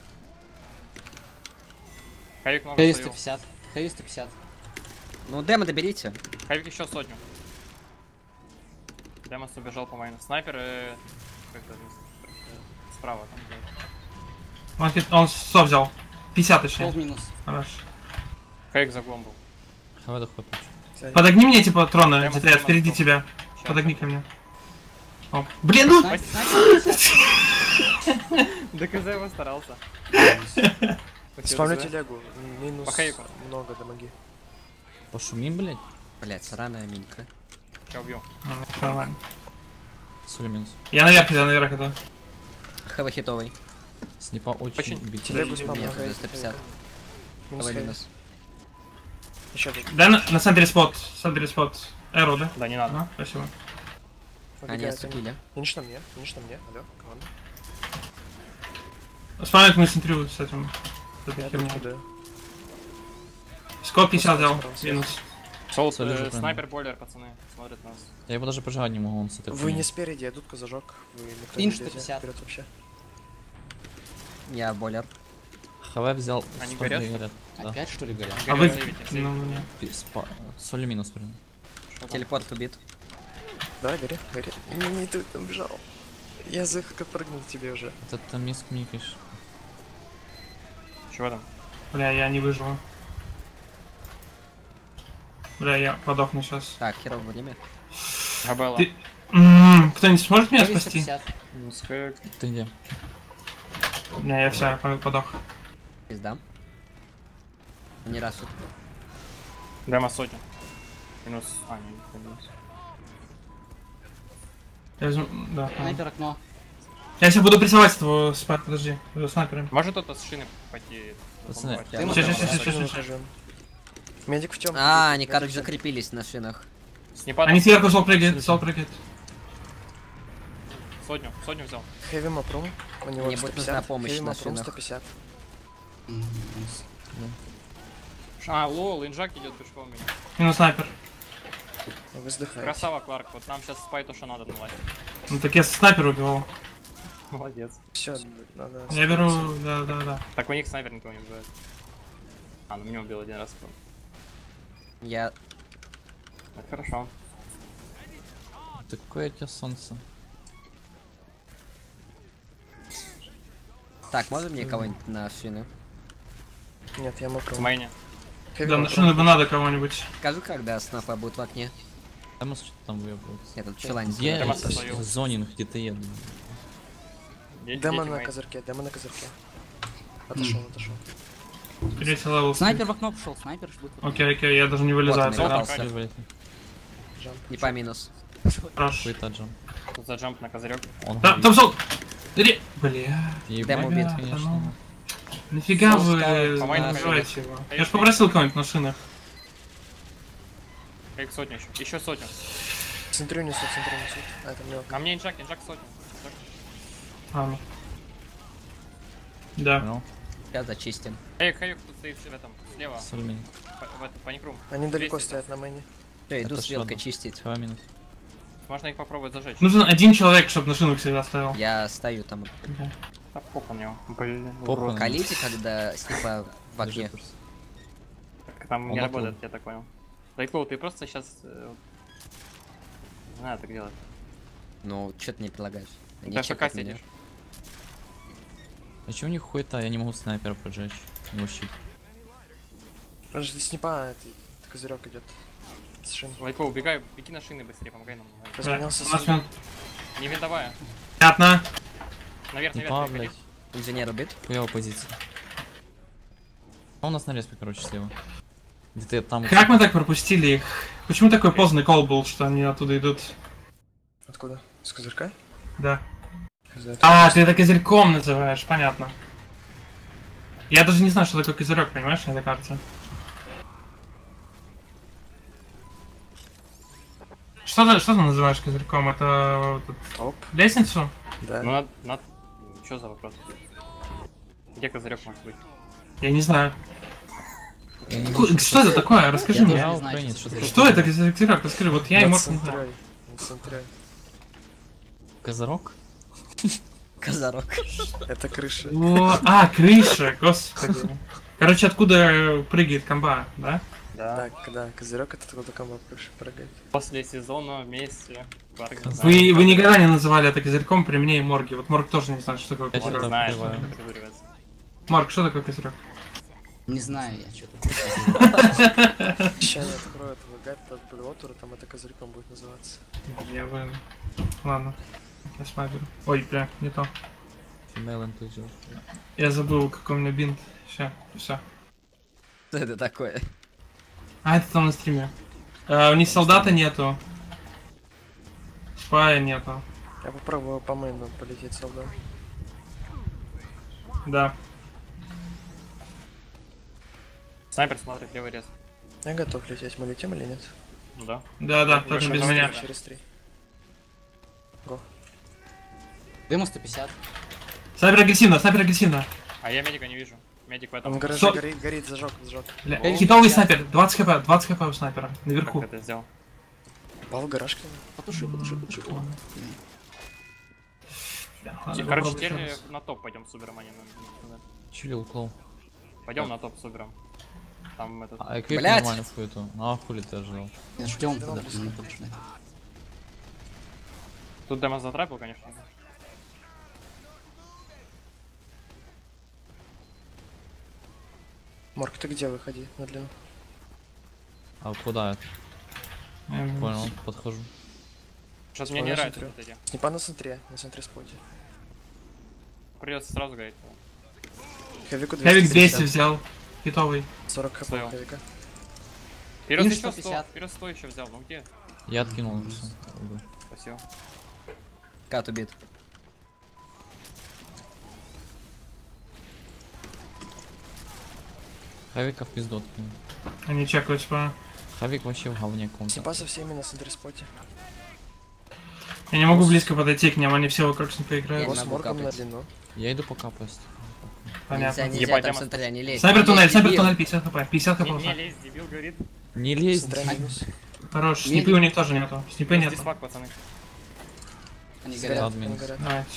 Хэвик много Хэви сто словил. пятьдесят. Хэви сто пятьдесят. Ну, демо доберите. Хэвик еще сотню. Демос убежал по майну. Снайпер э, как это, справа там. блядь. Он, он сто взял. пятьдесят Пол точнее. минус. Хорошо. Хэвик за углом был. Хавай доход. Сзади. Подогни мне эти патроны, Прямо Дитрет, прямо впереди стоп. тебя. Щас. Подогни ко мне. Оп. Блин, ну! Снайпер пятьдесят. ДКЗ его старался. Спавлю телегу. Минус По хэйку. много дамаги. Пошумим, блять. Блять, сраная минька. Сейчас убью. Ну, нормально. Соли минус. Я наверх, я наверх иду. Хэва хитовый. Снипа очень Очень бить. Телегу спам Нет, на сто пятьдесят. Минус Хэва хэви. минус. Еще тут. Дай на, на центре спот. В центре спот. Эро, да? Да, не надо. Ага, спасибо. Они Убегает отступили. Финиш на мне, финиш на мне. Алло, команда. Спамит мы центрю с этим. с этой Я херней. тут куда. Скоп пятьдесят взял. Просто Минус. Сол, Соли же э, правильно. снайпер бойлер, пацаны. Смотрят нас. Я его даже пожать не могу, он с этой Вы хуйней. не спереди, я дудку зажег. Вы никто Финиш не идете сто пятьдесят. вперед вообще. Я болер. Хавай взял. Они сто горят? горят. Да. Опять что ли горят? А вы... Горят, сейвите, сейвите. Ну, нет. Пи- спа- Соли минус прям. Что там? Телепорт убит. Давай, гори, гори. Не, не, ты там бежал. Я захотел прыгнул к тебе уже. Это там миск микаешь. Чего там? Бля, я не выживу. Бля, я подохну сейчас. Так, херов время. Габелла. Ты- М, Кто-нибудь сможет меня Хэви сто спасти? пятьдесят. Минус Хэвик. Ты где? Не, я все, я подох. Пизда. Не раз. Демо сотню. Минус... А, не, не минус. Я возьму... Да. ладно. Снайпер окно. Я сейчас буду прессовать с твоего спа, подожди, за снайпером. Может кто-то с шины пойти? Пацаны, попробовать? я Ты могу. Щас, щас, щас, щас, Тоже щас. нажим. Медик в чем? А, они, короче, закрепились на шинах. Снипа Они там сверху сол прыгает, сол прыгает. сотню. Сотню взял. Хэви мапрум. У него Мне будет нужна помощь Хэви на мапрум шинах. сто пятьдесят. М, минус. А, лол, инжак идет пешком меня. Минус снайпер. Вы вздыхаете. Красава, Кларк. Вот нам сейчас спай то, что надо наладить. Ну так я снайпер убивал. Молодец. Все, надо... Я беру, да, да, да. Так у них снайпер никого не убивает. А, ну меня убил один раз. Я... Так, хорошо. Такое у тебя солнце. Так, можно мне кого-нибудь на шины? Нет, я В мапрум. мейне. Хэви Да, на мапрум. шину бы надо кого-нибудь. Скажи, когда снапа будет в окне. Там что-то там выебывается. Я тут челань Где Демо сделаю. свою. зонинг где-то еду? Дети- Демо дети на мейн. козырьке, демо на козырьке. Отошел, отошел. Третий левел. Снайпер в окно пошел, снайпер ждут. в окно. Окей, окей, я даже не вылезаю. Вот он, да. попался. Соли, блядь. Джамп. Не по минус. Хорош. Хуета джамп. Тут за джамп на козырек. Он Да, горит. там сол! Ре- Бля, Ебать, Демо убит, конечно. ну. Нафига Сол вы скаут, по-моему, называете его? Хэви Я ж попросил кого-нибудь на шинах. Как сотню еще. Еще сотню. Центрю несу, центрю несу. А, это мне На мне инжак, инжак сотню. Инжак. Ладно. Да. Понял? Сейчас зачистим. Эй, Хэвик тут стоит в этом, слева. Соли минус. По- В этом, паникрум. Они далеко двести. стоят на мэне. Все, иду Это с вилкой что, чистить. Хавай минус. Можно их попробовать зажечь. Нужен один человек, чтобы на шину всегда ставил. Я стою там. Да. Да похуй на него. Блин, Похуй. урод. Калите, когда снипа в Даже окне. просто. Так там Он не на работает, пол. я так понял. Лайкоу, ты просто сейчас... Не надо так делать. Ну, что ты мне предлагаешь? Ты Они АФК чекают меня. сидишь. А чё у них хуета? Я не могу снайпера поджечь. Ну, щит. Подожди, снипа, это, это козырек идет. С шин. Лайкоу, убегай, беги на шины быстрее, помогай нам. Да, Разменялся у нас с минут Не винтовая. Понятно. Наверх, наверх, Снипа, переходи. блядь. Инженер убит. Хуевая позиция. А у нас на респе, короче, слева. Где-то там... Как мы так пропустили их? Почему такой поздный кол был, что они оттуда идут? Откуда? С козырька? Да. Хз, это- А, ты это козырьком называешь, понятно. Я даже не знаю, что такое козырек, понимаешь, на этой карте. Что ты, что ты называешь козырьком? Это вот эту Оп, лестницу? да. Ну надо... надо... Чё за вопрос? Где козырек может быть? Я не знаю. Я не Ку- вижу, Что это такое? Расскажи Я мне. тоже Я не знаю, украинец, что что это ты... Что это козырек? Расскажи, вот я и Морс не знаю. Нацентряй, нацентряй. Козырок? Козарок. Это крыша. О, а, крыша, господи. Короче, откуда прыгает комба, да? Да. Так, да, козырек это откуда комбо крыша прыгает. После сезона вместе. Парк, Вы- Вы, вы никогда не называли это козырьком при мне и Морге. Вот Морг тоже не знает, что такое Я козырек. что-то Знаешь, открываю. как козыревается. Морг, что такое козырек? Не знаю я, что-то. Сейчас я открою этого гайда от Блотура, там это козырьком будет называться. Я бы... Ладно. Я смотрю. Ой, бля, не то. Female enthusiast. Я забыл, какой у меня бинт. Все, все. Что это такое? А, это там на стриме. А, у них солдата нету. Спая нету. Я попробую по мейну полететь солдат. Да. Снайпер смотрит, левый рез. Я готов лететь, мы летим или нет? Ну да. Да, да, Так, только уже без давайте меня. Да. Через три. Демо сто пятьдесят. Снайпер агрессивно, снайпер агрессивно. А я медика не вижу. Медик в этом. Он в гараже Со- горит, горит, зажег, зажег. Бля, О, хитовый снайпер, двадцать хп, двадцать хп у снайпера, Как наверху. ты это сделал? Пал в гараж к нему. Потуши, потуши, потуши. О, Бля, Те- надо Короче, попробовать теперь еще раз. на топ пойдем с Убером, а не на... Чилил клоу. Пойдем на топ с Убером. Там этот... А эквип Блядь. нормально в хуету. Ну а хули ты ожидал? нет, ждем тогда, не точно. Тут демо затрапил, конечно. Морг, ты где выходи на длину? А куда я? Эм, Понял, подхожу. Сейчас мне не Ой, я нравится смотрю. вот эти. Снипа на центре, на центре споте. Придется сразу говорить. Хевику Хевик двести двести взял. Хитовый. сорок хп Стоял. Хевика. Вперед Минус еще сто сто, пятьдесят. вперед сто еще взял. Ну где? Я откинул всё. Спасибо. Кат убит. Хавика в пизду откинул. Они чекают спа. Хавик вообще в говне каком-то. Снипа со всеми на центре споте. Я не могу близко подойти к ним, они все вокруг с ним Я поиграют. не Вот с могу Моргом на капать. длину. Я иду пока пост. Понятно. Нельзя, нельзя, Ебать, там я центря не лезть. Снайпер Не туннель, лезь, снайпер дебил. туннель, пятьдесят хп, пятьдесят хп Не, не просто. лезь, дебил говорит. Не лезь! Центра минус. Хорош, снипы у них тоже нету. Снипы Здесь нету. фак, пацаны. Они Горят, горят. они минус. горят. Давайте.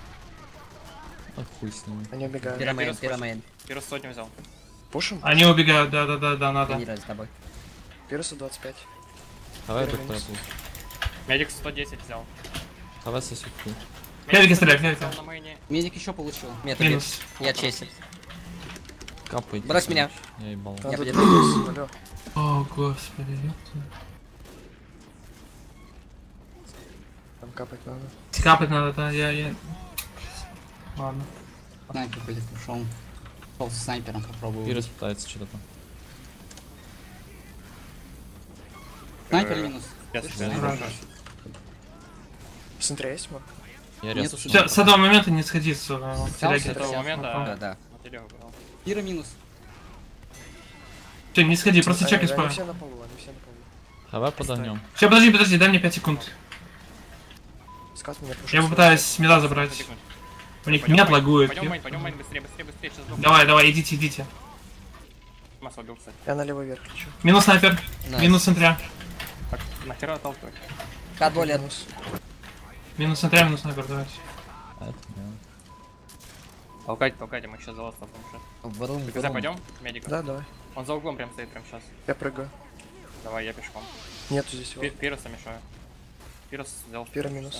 А хуй с ними. Они убегают. Пиромейн, Пирос пиромейн. Пирос сотню взял. Пушим? Они убегают, да, да, да, да, надо. Тренировать с тобой. Пиросу двадцать пять. Давай Первый тут минус. тут. Медик сто десять взял. Давай сосед. Хевики Медик стреляй, сто десять хевики. взял на мейне. Медик еще получил. Нет, убит. Минус. Я честен. Капайте. Брось меня. Я ебал. Там Я тут подержу. минус. Алло. О, господи, ёпта. Там капать надо. Капать надо, да, я, я... Ладно. Снайпер будет ушел. Пошел с снайпером, попробую. Пирос пытается что-то там. Снайпер Э, минус. Я Слышишь, себя снайпер? хорошо. В центре есть Морг? Я Нет, резко. уже Всё, с этого момента не сходи с э, Взял телеги. С этого Сейчас, момента Да, да. на телегу брал. Пира минус. Всё, не сходи, просто Они- чекай Они спа. все на полу, они все на полу. Давай подогнем. Все, подожди, подожди, дай мне пять секунд. Скат меня пушит. Я попытаюсь меда забрать. Потихоньку. У них Пойдем нет мейн, лагует. Пойдем мейн, пойдем мейн, быстрее, быстрее, быстрее, сейчас сдохну. Давай, давай, идите, идите. Масса убил, кстати. Я на левый верх лечу. Минус снайпер. Найс. Минус центря. Так, нахера толкать? Кадболер. Минус. Минус центре, минус снайпер, давайте. А это да. Толкайте, толкайте, мы сейчас за вас топаем сейчас. Врум, Куда врум. пойдем? Медика. Да, давай. Он за углом прям стоит прям сейчас. Я прыгаю. Давай, я пешком. Нету здесь его. Пи- Пироса мешаю. Пирос взял. Пира минус.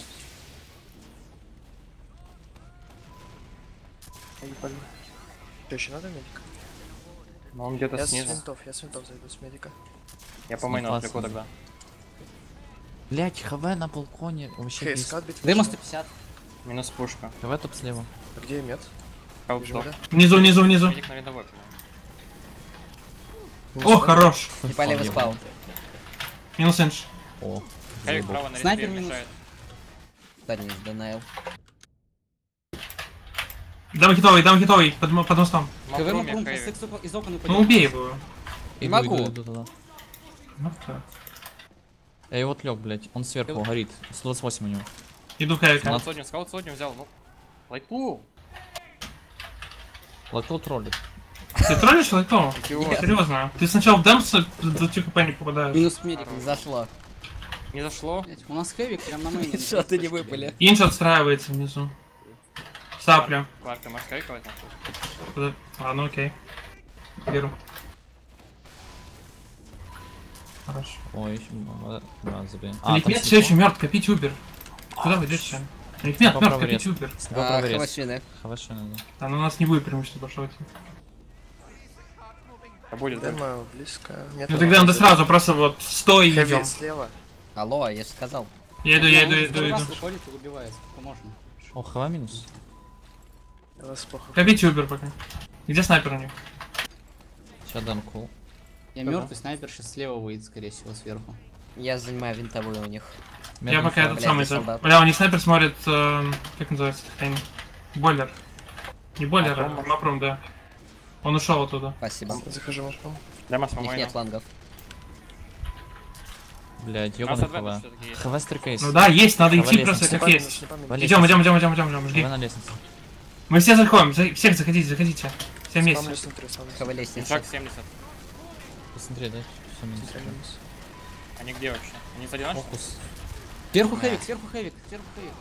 Что, еще надо медика? Но он где-то Я с снизу. винтов, я с винтов зайду с медика. Я по мейну Классно. отвлеку тогда. Блять, ХВ на балконе. Вообще Хей, пиздец. скат бит. Демо сто пятьдесят. Минус пушка. ХВ топ слева. А где мед? Хаут Вижу, стоп. да? Внизу, внизу, внизу. Медик на видовой, по-моему. Минус, О, да? хорош. И по левый спал. Минус инш. О, Хавик заебал. право на Снайпер респе минус. мешает. Парень из Данайл. Дам хитовый, дам хитовый, под, мо- под мостом. КВ Макруме, Макрум Хавик. из окон Ну упадет. убей его. Не Иду, могу. иду, иду туда. Ну, так. Я его отвлек, блять. Он сверху горит. сто двадцать восемь у него. Иду Хавик. Скаут сотню, скаут сотню взял, ну. Лайтпу. Латул троллит. Ты троллишь лайтом? Нет. Серьезно? Ты сначала в демс до хп не попадаешь. Минус медик. Не зашло. Не зашло. Блядь, у нас Хэвик прям на мейне. Что ты не выпали? Инш отстраивается внизу. Сапля. Варк, ты можешь хавиковать нахуй? Куда? А, ну окей. Беру. Хорошо. Ой, еще. Да, забей. А, Ликмет все еще мертв, копить убер. Куда вы идете? Ликмет мертв, копить убер. Снова А, проверь. хвощины. Хавашина, да. А, ну у нас не будет преимущества пошел. А будет, да? Демо близко. Мед Ну тогда надо сразу просто вот стой и идем. Хэви слева. Алло, я же сказал. Я иду, я иду, я Он иду, второй раз иду. выходит и убивает. Сколько можно? О, ХВ минус. Я вас плохо. Копить убер пока. Где снайпер у них? Сейчас дам кул. Я мертвый снайпер сейчас слева выйдет, скорее всего, сверху. Я занимаю винтовую у них. Я пока этот блядь, самый... не за- солдат. Бля, у них снайпер смотрит... э, Как называется? Хрень? Бойлер. Не бойлер, а Мапром. Мапром, да. Он ушел оттуда. Спасибо. Захожу в окно. Демос по У них мейну. нет флангов. Блять, У нас ёбаный адвент ХВ. всё-таки есть. ХВ стрикейс. Ну да, есть, надо идти Давай просто лестницу. как есть. Вали. Идем, идем, идем, идем, идем, идем, жги. ХВ на лестнице. Мы все заходим, за- всех заходите, заходите. Все вместе. Спамлю снутри, спамлю. ХВ лестница. Шаг семьдесят. Посмотри, да? Все минус. Снутри минус. Они где вообще? Они сзади нас? Фокус. Сверху Хэвик, сверху Хэвик, сверху Хэвик.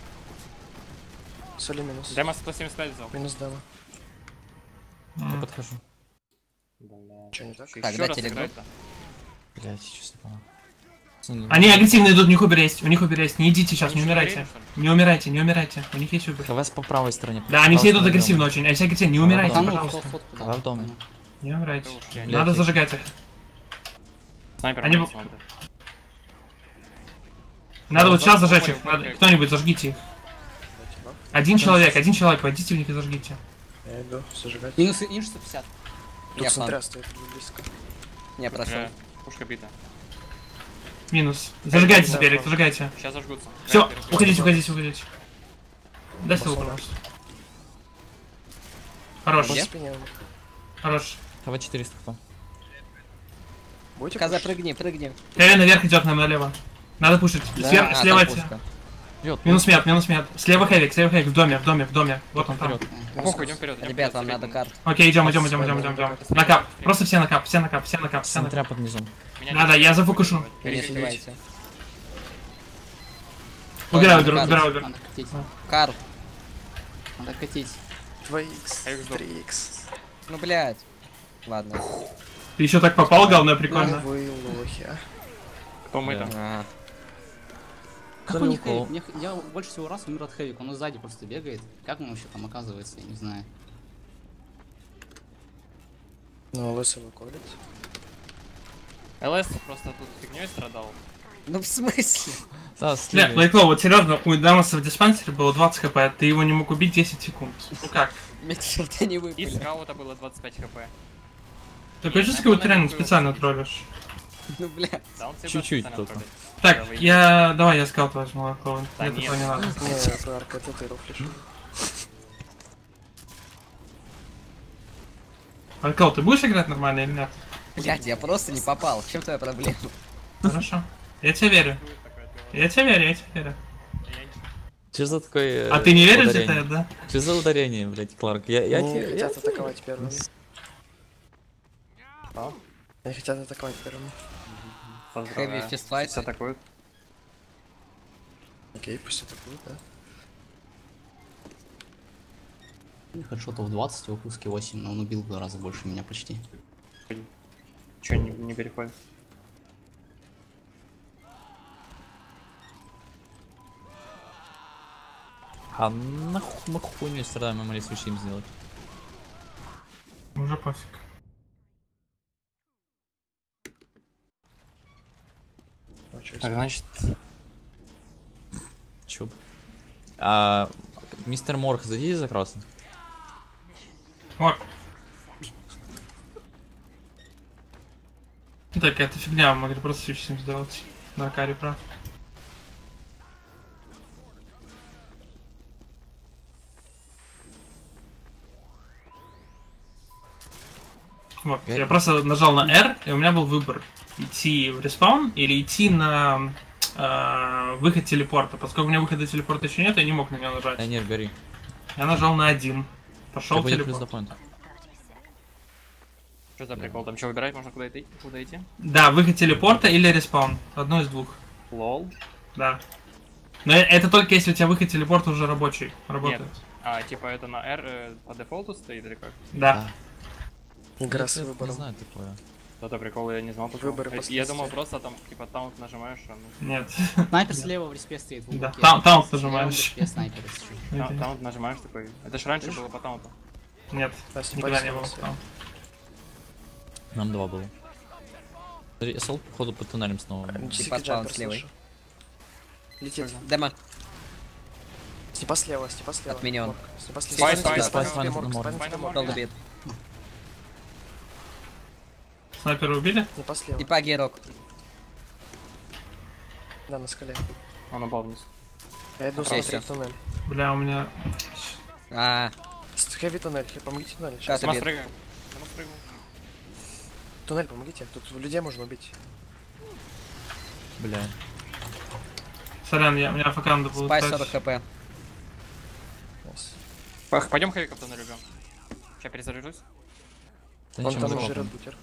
Соли минус. Демос сто семьдесят пять взял. Минус демо. Я М. подхожу. Бля. Че не так? Когда Еще раз телеграм? играть-то. Блять, честно понял. Пацаны, Они агрессивно идут, у них убер есть, у них убер есть. Не идите сейчас, не Они умирайте. что, что ли? Не умирайте, не умирайте. У них есть убер. ХВ по правой стороне. Да, они все идут Правой агрессивно стороне. очень. Они все агрессивно, не умирайте, Ладно, Утонул, пожалуйста. фот, фотку Давай дал. в доме. Не умирайте. Это уж я не- Блядь, Надо я- зажигать их. Снайпер Они на б- смотрит. Надо вот Да, сейчас да, зажечь понял, их. Надо- понял. Кто-нибудь зажгите их. Один человек, один человек, пойдите в них и зажгите. Я иду зажигать. Минус инш сто пятьдесят. Тут Я центра фланг. стоит близко. Не прошел. Э, Пушка бита. Минус. Зажигайте да, теперь, да. зажигайте. Сейчас зажгутся. Все, Снайпер, уходите, уходите, уходите. Дай ссылку, Посмотрим. пожалуйста. Хорош, По Где? спине у них. хорош. ХВ четыреста кто? Будете Каза, пушить? прыгни, прыгни. Хэви наверх идет нам налево. Надо пушить. Да, Свер- а, слева там от- пушка. Вперед, Минус мед, минус мед. Слева Хэвик, слева Хэвик, в доме, в доме, в доме. Вот он там. вперед. Похуй, идем вперед. Ребят, вам надо карт. Окей, идем, идем, идем, идем, идем, идем. На кап. Просто все на кап, все на кап, все на кап, все на кап. Смотря под низом. Да, да, я зафокушу. Не сливайте. Убираю, Ладно, убираю, карт. убираю, убираю. Надо катить. Карт. Надо катить. два икс, А их сдох. три икс. Ну, блядь. Ладно. Ты еще так попал, говно, прикольно. Вы лохи, а. Кто мы Да. там? А, Как у них Далеко. Хэвик? Мне х- Я больше всего раз умер от Хэвика, он сзади просто бегает. Как он вообще там оказывается, я не знаю. Ну, лысый выходит. ЛС просто тут фигней страдал. ну, в смысле? Да, Бля, слева. Лайкло, вот серьезно, у Дамаса в диспансере было двадцать хп, а ты его не мог убить десять секунд. Ну как? Мне черта не И выпали. скаута было двадцать пять хп. Такое чувство, как будто ты реально специально троллишь. Ну, блядь. Да, он всегда Чуть-чуть специально только. троллит. Так, Давай. я... Давай я скаут возьму, Лайкло. Да Мне нет. такого не надо. Не, Кларк, это ты рофлишь. Лайкло, ты будешь играть нормально или нет? Блядь, я просто не попал. В чем твоя проблема? Хорошо. Я тебе верю. Я тебе верю, я тебе верю. Что за такое? А ты не веришь в ударение? это, да? Что за ударение, блять, Кларк? Я, я, Они те- я хотят те- атаковать первыми. А? Они хотят атаковать первыми. Хэви Поздравляю. фистфайт. Все атакуют. Окей, пусть это будет, да. Хедшотов двадцать, его плюски восемь, но он убил в два раза больше меня почти. Че не, не переходит? А нахуй мы хуйню страдаем, мы могли свечи им сделать. Уже пофиг. А, чё Так, значит, Чуб. А, мистер Морг, зайдите за красный. Вот. Так, это фигня, мы могли просто свич с ним сделать. На каре, прав. Вот, Я- я просто нажал на R, и у меня был выбор. Идти в респаун или идти на э, выход телепорта. Поскольку у меня выхода телепорта еще нет, я не мог на него нажать. Леонид, гори. Я нажал на один. Пошел Тебя будет плюс до телепорт. поинта. что за прикол? Там что, выбирать можно куда идти? Куда идти? Да, выход телепорта или респаун. Одно из двух. Лол. Да. Но э- это только если у тебя выход телепорта уже рабочий. Работает. А, типа это на R э, по дефолту стоит или как? Да. Игра Я с не выбором. знаю такое. Это прикол, я не знал. почему. Выборы Э, Я последствия. думал просто там, типа, таунт нажимаешь, а ну... Нет. Снайпер слева в респе стоит в Да, уголке. там- там Слева нажимаешь. в респе снайпер, если чё. Та- Таунт нажимаешь такой. Это ж раньше было по таунту. Нет. Да, с Никогда не ним было пальцем там. Нам два было. Смотри, эсэл, походу, под туннелем снова. Дикий Типа джампер спаун с левой. слышу. Летит. Демо. Степа слева, Степа слева. Отменен. Морг. Степа слева. Спай, Степа спай, слева, спай, Степа спай, Морг, спай, Степа спай, Морг. спай, Был добит. Снайпера убили? Степа слева. Типа герок. Да, на скале. Он упал вниз. Я иду Окей, смотреть всё. туннель. Бля, у меня... А, С- Хэви туннель, хэ- помогите туннель. Как Сейчас. Сама Добит. спрыгаем. Сама спрыгнул. Туннель, помогите. Тут людей можно убить. Бля. Сорян, я, у меня АФК надо было спай ставить. сорок хп. Найс. Пах, пойдем хэвиков туда любим. Сейчас перезаряжусь. Да Он ничем там не жрет жрет. бутер.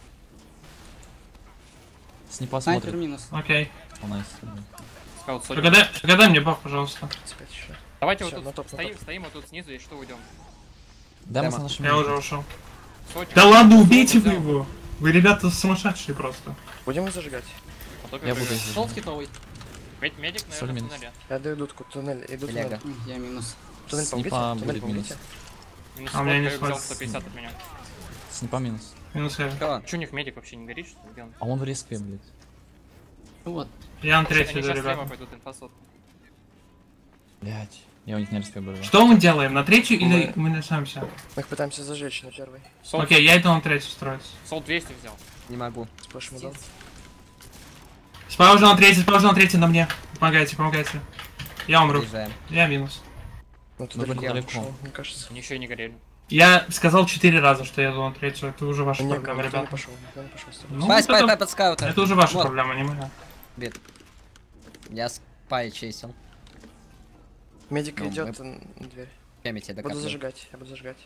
Снипа Снайпер смотрит. минус. Окей. О, найс. Скаут сотни. Погадай, погадай мне баф, пожалуйста. Спать еще. Давайте Всё, вот на тут топ, на стоим, топ. стоим вот тут снизу, и что уйдем. Дэмос Демо. на нашем Я месте. уже ушел. Сотню. Да ладно, убейте вы взял. его! Вы, ребята, сумасшедшие просто. Будем его зажигать. Потом Я буду прыгаю. здесь. Шел хитовый. Мед- Медик, Соль наверное, в минус. туннеле. Я даю дудку, туннель, иду туннель. Телега. М, Я минус. Туннель помогите, Снипа туннель будет помогите. Минус А у меня не сотка, взял хватит. сто пятьдесят от меня. Снипа минус. Минус я. Что? Че у них медик вообще не горит, что ли? Где он? А он в респе, блядь. Ну вот. Я на Они третий, да, сейчас слева ребята. пойдут инфосотку. Блядь. Я у них не респе был. Что мы делаем? На третью или мы начнемся? Мы их пытаемся зажечь на первый. Солд, Окей, я иду на третью строить. солд двести взял. Не могу. Сплэш ему дал. Спа уже на третий, спа уже на третий на мне. Помогайте, помогайте. Я умру. Приезжаем. Я минус. Ну туда вроде далеко далеко. ушел, мне кажется. Они еще и не горели. Я сказал четыре раза, что я иду на третью. Это уже ваша Не, проблема, никто не ребята. пошел, никто не пошел. стоп. Ну, Спай, это- спай, спай под скаутом. Это уже ваша Вот. проблема, не моя. Бит. Я спай чейсил. Медик Ну, идет на дверь. Прямо тебе Буду докоплю. зажигать, я буду зажигать.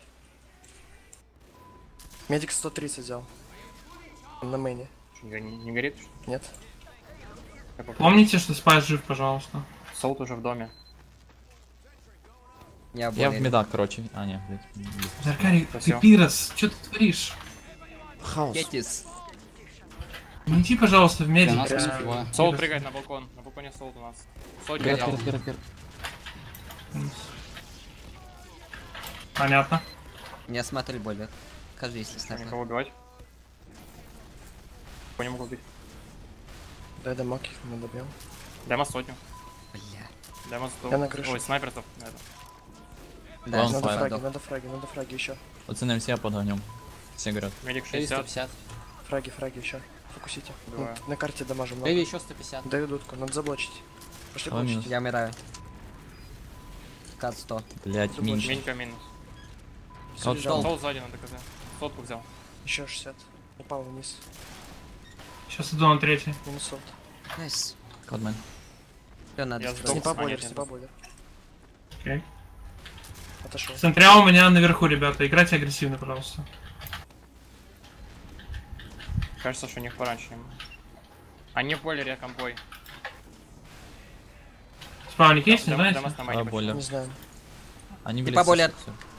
Медик сто тридцать взял. Он на мейне. Что, не, не горит? что ли? Нет? Я попробую. Помните, что спай жив, пожалуйста. Солд уже в доме. Я Я в более. медах, короче. А, нет, блядь. Заркарий, ты Спасибо. пирос, что ты творишь? Хаос. Кетис. Не иди, пожалуйста, в медик. Для нас а, минус два. Солд пирос. прыгает на балкон. На балконе солд у нас. Сотню Вперед, взял. вперед, вперед, вперед. Понятно. Не смотри более. Скажи, если Что, снайпер. никого убивать? Никого не могу убить. Дай дамаг их мы добьем. Демо сотню. Бля. Демо сто. Я на крыше. Ой, снайперов. Это. Да, Ладно, Надо спай. фраги, сдох. надо фраги, надо фраги еще. Оценим себя под огнем. Все говорят. Медик Хэви сто шестьдесят. пятьдесят. Фраги, фраги еще. Фокусите. Убиваю. На, на карте дамажу много. Хэви еще сто пятьдесят. Даю дудку, надо заблочить. Пошли Давай блочить. минус. Я умираю. Кат сто. Блядь, Думаю, меньше. Менька минус. Вот Заряжал. Солд сзади надо КЗ. Сотку взял. Еще шестьдесят. Упал вниз. Сейчас иду на третий. Минус сот. Найс. Кодмен. Все, надо Я строить. сдох. Снипа А, бойлер, нет, снипа бойлер. Окей. Отошел. Центря у меня наверху, ребята. Играйте агрессивно, пожалуйста. Кажется, что у них пораньше. Они в бойлере компой. Спауник есть, не Дем- знаете? Демос на А, майне. бойлер. Не знаю. Они Типа блиц. бойлер.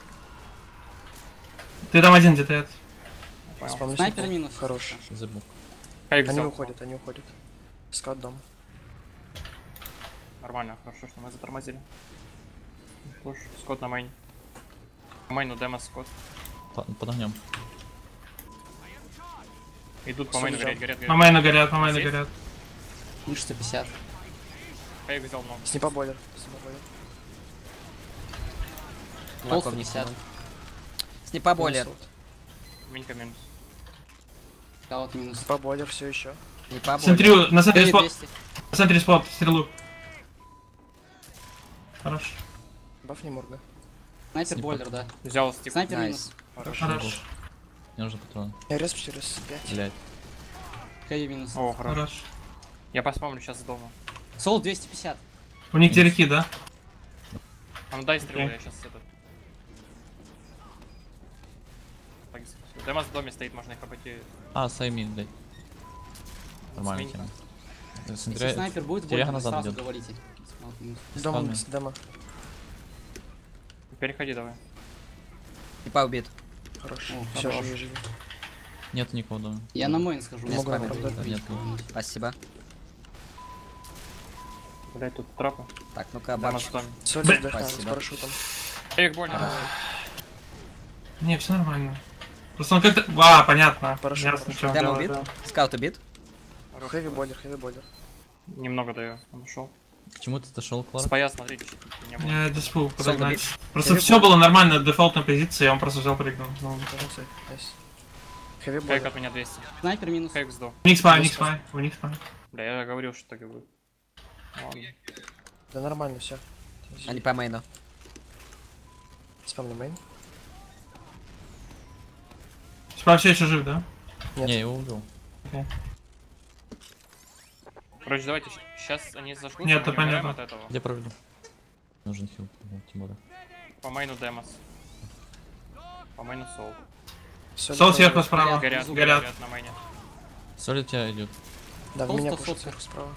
Ты там один где-то. это. Понял. Спамлю Снайпер снипу. минус. Хорош. Забук. Хайк Они взял. уходят, они уходят. Скат дом. Нормально, хорошо, что мы затормозили. Пуш, скот на майне. По майну демос, скот. По- Под огнем. Идут по майну, Солидно. горят, горят, По горят. майну горят, по майну Здесь? горят. Минус сто пятьдесят. Хайк взял много. Снипа бойлер. Снипа бойлер. Пол Лаков сто не пятьдесят. снимал. Снипа бойлер. Минька минус. Скаут минус. Снипа бойлер все еще. Снипа бойлер. Центрю, на центре Хэви спот. двести. На центре спот, стрелу. Хорош. Баф не морга. Снайпер Снипа. бойлер, да. Взял стик. Снайпер Найс. минус. Хорош. Хорош. Мне нужны патроны. Я рез почти рез пять. Блять. Хэви минус. О, хорош. Хорош. Я посмотрю сейчас с дома. Сол двести пятьдесят. У них тереки, да? А ну дай стрелу, Окей. я сейчас это. Так, Демос в доме стоит, можно их обойти. А, сайми, блять. Нормальная Сменька. тема. Если Смотря- снайпер будет, Терега бойлер, назад сразу идет. говорите. Скаут минус. Дом, Спамлю. демо. Переходи давай. Снипа убит. Хорош. О, Все, хорош. живи, живи. Нет никого дома. Я на мейн схожу. Не я спамлю. спамлю. Да, нет. Спасибо. Блять, тут трапы. Так, ну-ка, Демос бач. в доме. Все, Бля. отдыхаем с Спасибо. парашютом. Эйх, больно. Не, все нормально. Просто он как-то... А, понятно. Хорошо, Ясно, хорошо. что он Демо делает, убит. да. Скаут убит. Хэви бойлер, хэви бойлер. Немного даю, он ушел. К чему ты дошел, Клара? Спая, смотрите, чуть не было. Я диспу подогнать. добит. Просто Хэви все было нормально, дефолтная позиция, он просто взял прыгнул. Ну, Хэви Хайк бойлер. от меня двести. Снайпер минус. Хайк сдох. Ник спай, ник спай, у них спай. Бля, я говорил, что так и будет. Ладно. Да нормально все. Они по мейну. Спамлю мейн. Спай все еще жив, да? Нет. Не, я его убил. Короче, давайте, сейчас они зашли. Нет, это понятно. От этого. Где проведу? Нужен хил, ну, Тимура. По майну Демос. По майну Соул. Всё, Сол летаю. сверху справа. Горят, Горят. горят, горят на майне. Соль у тебя идет. Да, в Сол меня сто пушит сотка. сверху справа.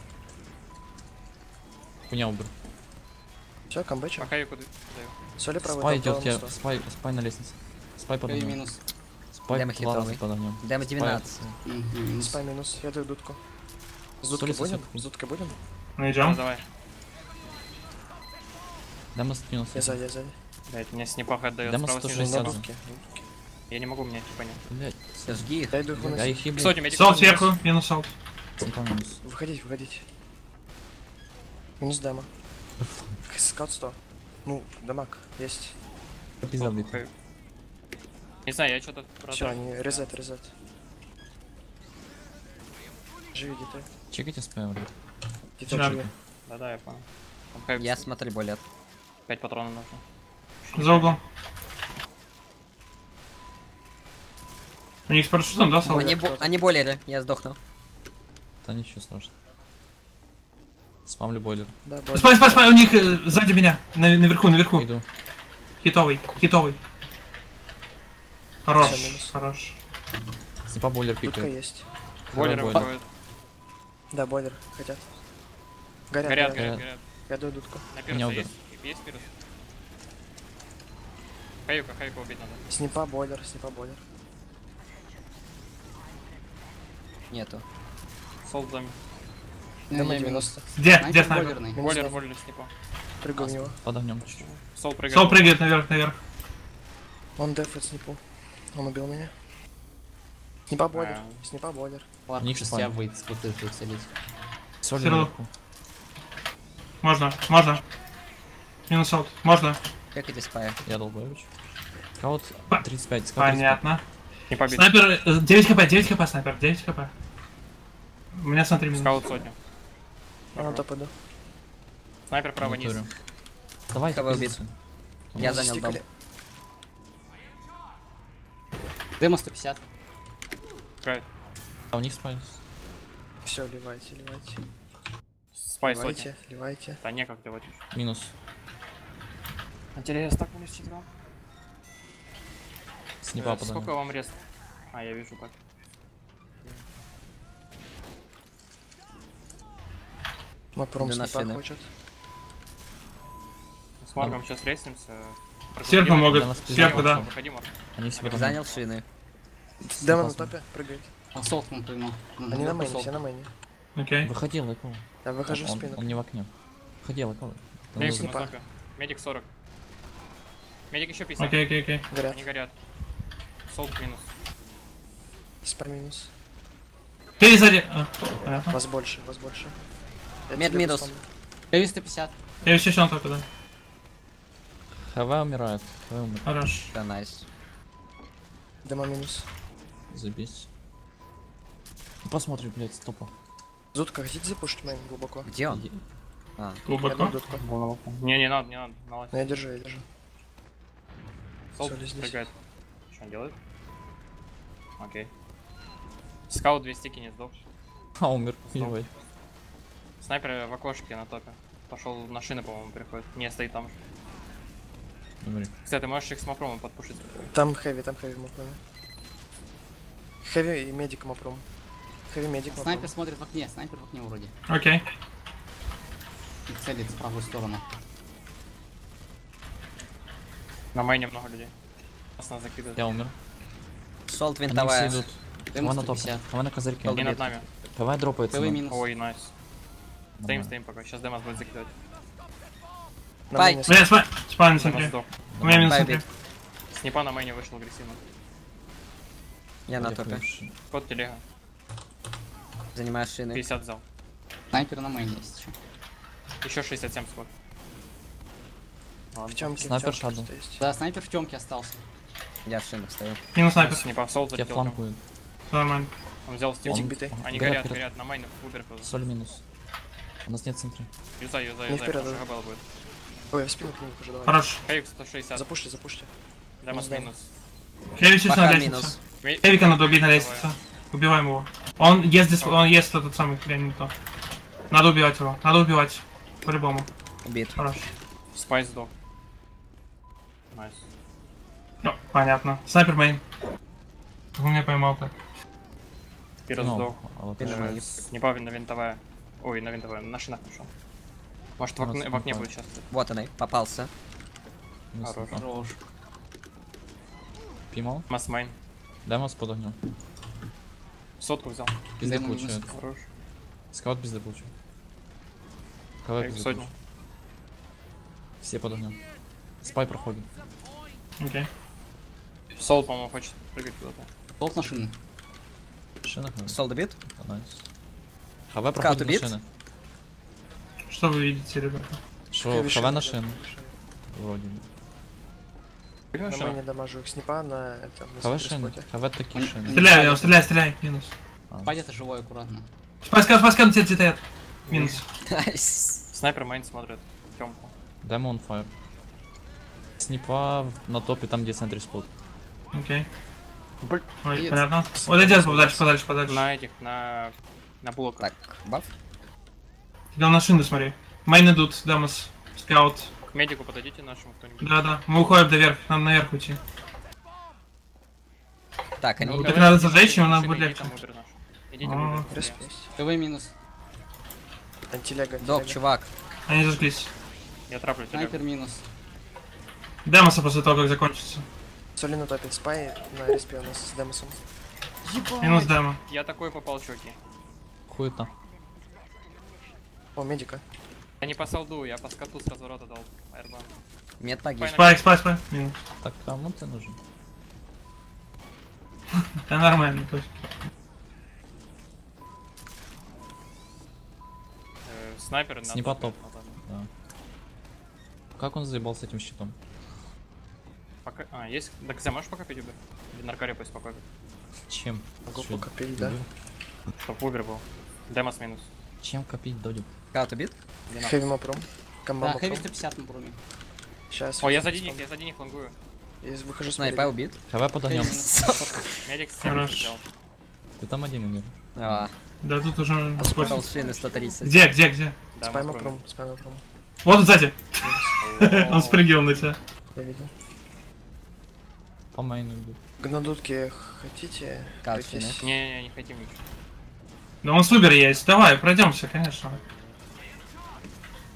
Хуйня убил. Все, камбэчем. Пока я куда даю. Соли правый. Спай дом, идет, правый я... мост. Спай, спай на лестнице. Спай под Хэви огнем. минус. Спай Демо два раза хитовый. под огнем. Демо Спай. девятнадцать. Мгм, минус. Спай минус. Я даю дудку. С Соли дудкой будем? сосед. С дудкой будем? Ну Ну, идем. давай. Демос минус. Я сзади, я сзади. Блять, мне снипах отдает Демос справа сто снизу. шестьдесят. На Сяду. дудке. Я не могу мне типа нет. Блять. Жги их. Я иду их Я выносить. их ебу. Кстати, медик. Сол сверху, минус сол. Центра минус. Выходить, выходить. Минус демо. Скаут сто. Ну, дамаг есть. Пизда бит. Не знаю, я что-то Все, продал. они резет, резет. Живи, где-то. Чекайте спай, блядь. Где-то Да. живи. Да-да, я понял. Там хайп Я смотрю бойлер. пять патронов нужно. За углом. У них с парашютом, да, сол? Они, бо- они бойлеры, я сдохну. Да ничего страшного. Спамлю бойлер. Да, бойлер. Спай, спай, спай, у них э, сзади меня. На- наверху, наверху. Иду. Хитовый, хитовый. Хорош, Всё, минус. хорош. Снипа бойлер Дудка пикает. есть. Бойлеры бойлер. выходят. Да, бойлер. Хотят. Горят, Горят, горят. горят, горят. Я даю дудку. На Меня пирса убил. есть? Есть пирс? Хайка, хайка убить надо. Снипа бойлер, снипа бойлер. Нету. Сол в доме. Ну, Демо я минус. девяносто. Где, Снайпер где снайпер? бойлерный. Минус Бойлер, демо. бойлер, снипа. Прыгаю в него. Под огнем чуть-чуть. Сол прыгает. Сол прыгает наверх, наверх. Он дефает снипу. Он убил меня. Снипа бойлер. А. Снипа бойлер. Ларк Ник сейчас спай. тебя выйдет с бутылкой целить. Соль Всё равно. наверху. Можно, можно. Минус сол, можно. Как эти спая? Я долбоевич. Скаут Па- тридцать пять. Скаут тридцать пять. Понятно. Не побит. Снайпер, э, девять хп, девять хп, снайпер, девять хп. У меня смотри минус. Скаут сотня. А на топ иду. Снайпер право низ. Натуре. Давайте Кого убить? позицию. Я занял дом. Застикали. Демо сто пятьдесят. Край. А у них спай. Все, ливайте, ливайте. Спай сотня. Ливайте, ливайте. Да некак делать. Минус. Интересно, так вниз четвером. Снипа Э, под Сколько огнем. вам рест? А, я вижу так. Мой пром Иду на снипа финны. хочет. С Марком сейчас рейсимся. Сверху могут, Для нас сверху, да. Выходи, Марк. Они все потом... Занял шины. Демон на топе, прыгает. Ассолт он прыгнул. Ну, Они на ассолт. мейне, все на мейне. Окей. Выходи, Лайкова. Я выхожу в Он, спину. он не в окне. Выходи, Лайкова. Медик на снипа. топе. Медик сорок. Медик еще пятьдесят. Окей, окей, окей. Горят. Они горят. Солд минус. Спа минус. Ты сзади. А, понятно. Вас больше, вас больше. Я Мед тебя минус. достану. Хэви сто пятьдесят. Я еще щен только, да. ХВ умирает. ХВ умер. Хорош. Да, найс. Дема минус. Забейся. Ну, посмотри, блядь, стопа. Зутка, хотите запушить мейн глубоко? Где он? Е- А, Я Глубоко. дам дутку. Не, не надо, не надо. Молодец. Ну я держу, я держу. Солд Всё ли здесь? прыгает. Что он делает? Окей. Скаут две стики не сдох. А, умер. Сдох. Ебать. Снайпер в окошке на топе. Пошел на шины, по-моему, переходит. Не, стоит там же. Умри. Кстати, ты можешь их с мопром подпушить. Там хэви, там хэви мопром. Хэви и медик мопром. Хэви медик мопром. Снайпер смотрит в окне, снайпер в окне вроде. Окей. И целит в правую сторону. На майне много людей. Нас надо закидывать. Я умер. солд Они винтовая. все идут. Демо ХВ на сто топ. пятьдесят. ХВ на козырьке. Не над нами. ХВ дропается. ХВ нам. минус. Ой, найс. Стоим, Нормально. стоим пока. Сейчас Демос будет закидывать. На Бай. мейне Бля, спа, спа на Демос центре. сдох. У меня минус Бай, центре. бей. Снипа на майне вышел агрессивно. Я на Олег топе. лучше. Код телега. Занимаю шины. пятьдесят взял. Снайпер на мейне есть еще. Еще шестьдесят семь скот. в темке. Снайпер в темке шаду. просто есть. Да, снайпер в темке остался. Я в шинах стою. Минус снайпер. Снипа в солд Тебя залетел. фланкует. Всё нормально. Он взял стил. Он- битый. Они Горят горят, вперед. горят. На майне Убер. Соль минус. У нас нет центра. Юзай, юзай, Не юзай. вперед, потому что да. ХБ будет. Ой, я в спину к нему хожу, давай. Хорош. Хейк сто шестьдесят. Запушьте, запушьте. Демос Минус, минус. Хэви чуть на Пока лестнице. минус. Ме- Хэвика надо убить на лестнице. Убиваем его. Он ест здесь, он ест этот самый хрень не то. Надо убивать его. Надо убивать. По-любому. Убит. Хорош. Спайс сдох. Найс. Ну, понятно. Снайпер мейн. Он меня поймал так. Пирос Ну, сдох. а вот Пирос. это- Э, Снипа на винтовая. Ой, на винтовая. На шинах пошел. Может в У нас окне, в окне снипа. будет сейчас. Вот он, попался. минус Хорош. снайпа. Хорош. Поймал. Масс майн. Демос под огнем. Сотку взял. Пизды Демо минус. получает. Хорош. Скаут пизды получил. КВ Хейк пизды сотню. получил. Все под огнем. Спай проходит. Окей. Сол, по-моему, хочет прыгать куда-то. Толк на шины. Шина ХВ. Солд убит? Найс. ХВ проходит на убит? шины. Что вы видите, ребята? Шо, Хэви ХВ шины, на да, шины. шины. Вроде бы. На мейне дамажу их снипа на этом, на ХВ споте. шины. ХВ такие шины. Стреляй, я стреляй, стреляй. Минус. А, Спать это живой, аккуратно. Спаска, спаска, на тебя цветает. Минус. Найс. Снайпер майн смотрит. Тёмку. Демо он фаер. Снипа на топе, там где центре спот. Окей. Блин. Ой, Нет. понятно. Вот иди подальше, подальше, подальше. На этих, на... На блоках. Так, баф. Идем на шины, смотри. Мейн идут, Демос. Скаут. К медику подойдите нашему кто-нибудь. Да-да. Мы уходим наверх, нам наверх уйти. Так, они... Ну, так надо зажечь, его надо Шины, будет иди легче. там Убер наш. Идите А, в Убер. Респ Я- есть. КВ минус. Антилега, Док, антилега. чувак. Они зажглись. Я траплю тебя. Снайпер минус. Демоса после того, как закончится. Соли на топе, спай на респе у нас с демосом. Минус демо. Я такой попал, чуваки. Хуета. О, медика. Я не по солду, я по скоту с разворота дал. Аэрбан. Мед погиб. Спайк, спайк, спайк. Минус. Так, кому ты нужен? Да нормально, то есть. Э, Снайпер на Снипа топе. топ. Да. Как он заебал с этим щитом? Пока... А, есть? Так, Зя, можешь пока пить Убер? Или Наркари пусть покопит? Чем? Могу Чё, покопить, да. дебил? Чтоб Убер был. Демос минус. Чем копить, Додик? Скаут убит? Длина. Хэви мопром. Комба Да, мопром. хэви сто пятьдесят на проме. Сейчас. О, я за них, я за них флангую. Я выхожу с Снайпа медика. убит. ХВ под огнем. Медик с Хорош. взял. Ты там один умер. А, Да тут уже сколько. пошел шины сто тридцать. Где, где, где? Да, Спай мы мопром, спай мопром. Вот тут сзади. пробуем. Он спрыгивал на тебя. Я видел. По мейну идут. Гнодутки хотите? Как пройтись? финиш? Не-не-не, не хотим ничего. Да он с Убер есть. Давай, пройдемся, конечно.